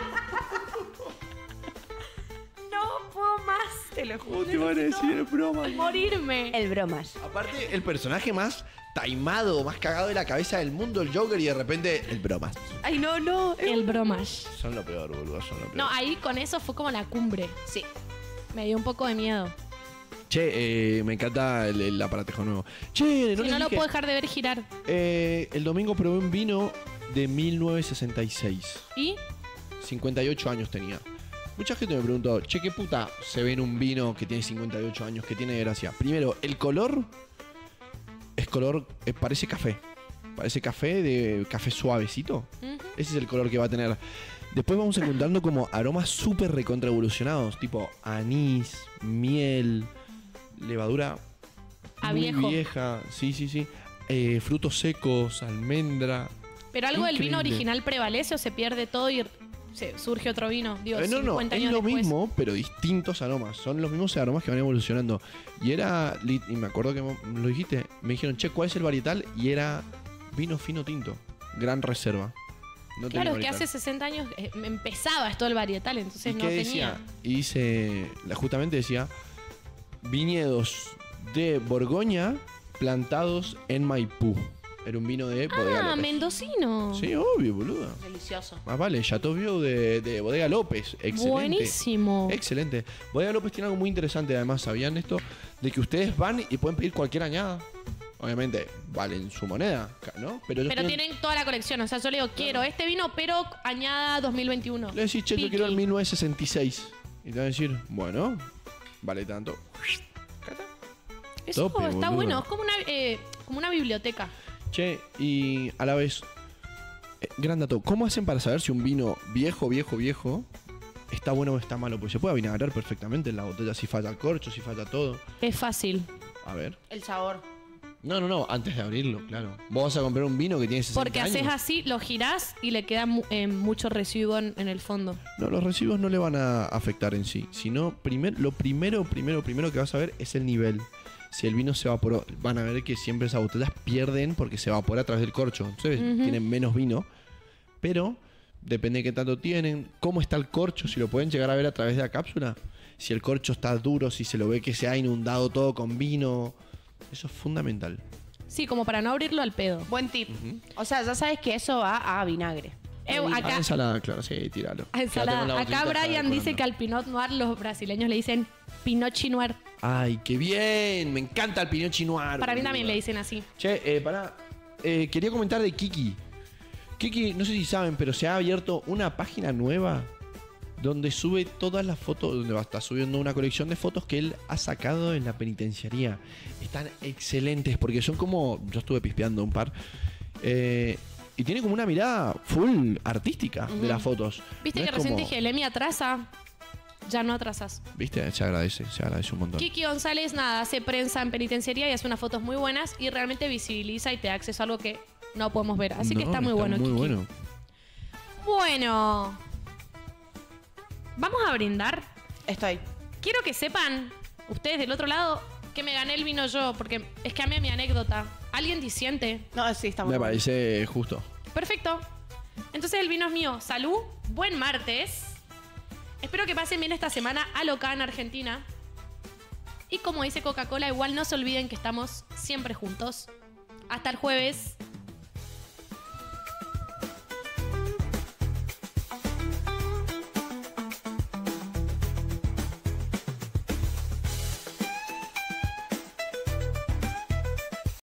No puedo más, te lo juro. ¿Cómo te van a decir broma? Morirme. El bromas. Aparte, el personaje más taimado, más cagado de la cabeza del mundo, el Joker, y de repente el bromas. Ay, no, no. El bromas. Son lo peor, boludo, son lo peor. No, ahí con eso fue como la cumbre. Sí. Me dio un poco de miedo. Che, me encanta el aparatejo nuevo. Che, no Si les no lo dije, puedo dejar de ver girar. el domingo probé un vino de 1966. ¿Y? 58 años tenía. Mucha gente me preguntó, che, ¿qué puta se ve en un vino que tiene 58 años? ¿Qué tiene de gracia? Primero, el color es color, parece café. Parece café, de café suavecito. Ujú. Ese es el color que va a tener. Después vamos encontrando como aromas súper recontra evolucionados, tipo anís, miel, levadura A muy viejo. vieja. Sí, sí, sí. Frutos secos, almendra. ¿Pero algo del vino Increíble. original prevalece o se pierde todo y surge otro vino? Digo, No, 50 es años lo después. mismo, pero distintos aromas. Son los mismos aromas que van evolucionando. Y y me acuerdo que lo dijiste, me dijeron, che, ¿cuál es el varietal? Y era vino fino tinto, gran reserva. No tenía Claro, que varietal. hace 60 años empezaba esto el varietal, entonces ¿Y no qué tenía. decía? Y justamente decía, viñedos de Borgoña plantados en Maipú. Era un vino de Bodega Ah, López. mendocino. Sí, obvio, boludo. Delicioso. Más vale, Chateaubriand de Bodega López. Excelente. Buenísimo. Excelente. Bodega López tiene algo muy interesante, además, ¿sabían esto? De que ustedes van y pueden pedir cualquier añada. Obviamente, valen su moneda, ¿no? Pero, ellos Pero tienen toda la colección. O sea, yo le digo, quiero este vino, pero añada 2021. Le decís, che, yo Piqui. quiero el 1966. Y te van a decir, bueno, vale tanto. Eso Tope, está boludo. bueno. Es como una biblioteca. Che, y a la vez, gran dato, ¿cómo hacen para saber si un vino viejo está bueno o está malo? Porque se puede avinagrar perfectamente en la botella si falla el corcho, si falla todo. Es fácil. A ver. El sabor. No, antes de abrirlo, claro. Vos vas a comprar un vino que tiene 60 Porque años. haces así, lo girás y le queda mucho residuo en el fondo. No, los residuos no le van a afectar en sí, sino lo primero que vas a ver es el nivel. Si el vino se evaporó, van a ver que siempre esas botellas pierden porque se evapora a través del corcho. Entonces tienen menos vino, pero depende de qué tanto tienen, cómo está el corcho, si lo pueden llegar a ver a través de la cápsula. Si el corcho está duro, si se lo ve que se ha inundado todo con vino. Eso es fundamental. Sí, como para no abrirlo al pedo. Buen tip. O sea, ya sabes que eso va a vinagre. Acá, Ensalada, claro, sí, tíralo. a ensalada. Quédate con la Acá botellita Brian de dice que Corona. al Pinot Noir los brasileños le dicen Pinot Noir. Ay, qué bien, me encanta el Pinot Noir. Para mí boluda. también le dicen así. Che, quería comentar de Kiki. Kiki, no sé si saben, pero se ha abierto una página nueva donde sube todas las fotos, donde va a estar subiendo una colección de fotos que él ha sacado en la penitenciaría. Están excelentes porque son como, yo estuve pispeando un par, y tiene como una mirada full artística de las fotos. Viste No que es recién como- dije, Lemmy atrasa. Ya no atrasas. Viste, se agradece un montón. Kiki González, nada, hace prensa en penitenciaría y hace unas fotos muy buenas y realmente visibiliza y te da acceso a algo que no podemos ver. Así que No, está muy bueno, muy Kiki. bueno. Bueno. Vamos a brindar. Estoy. Quiero que sepan, ustedes del otro lado, que me gané el vino yo, porque es que a mí mi anécdota. ¿Alguien disiente? No, sí, está muy Me bueno. parece justo. Perfecto. Entonces el vino es mío. Salud, buen martes. Espero que pasen bien esta semana alocada en Argentina. Y como dice Coca-Cola, igual no se olviden que estamos siempre juntos. Hasta el jueves.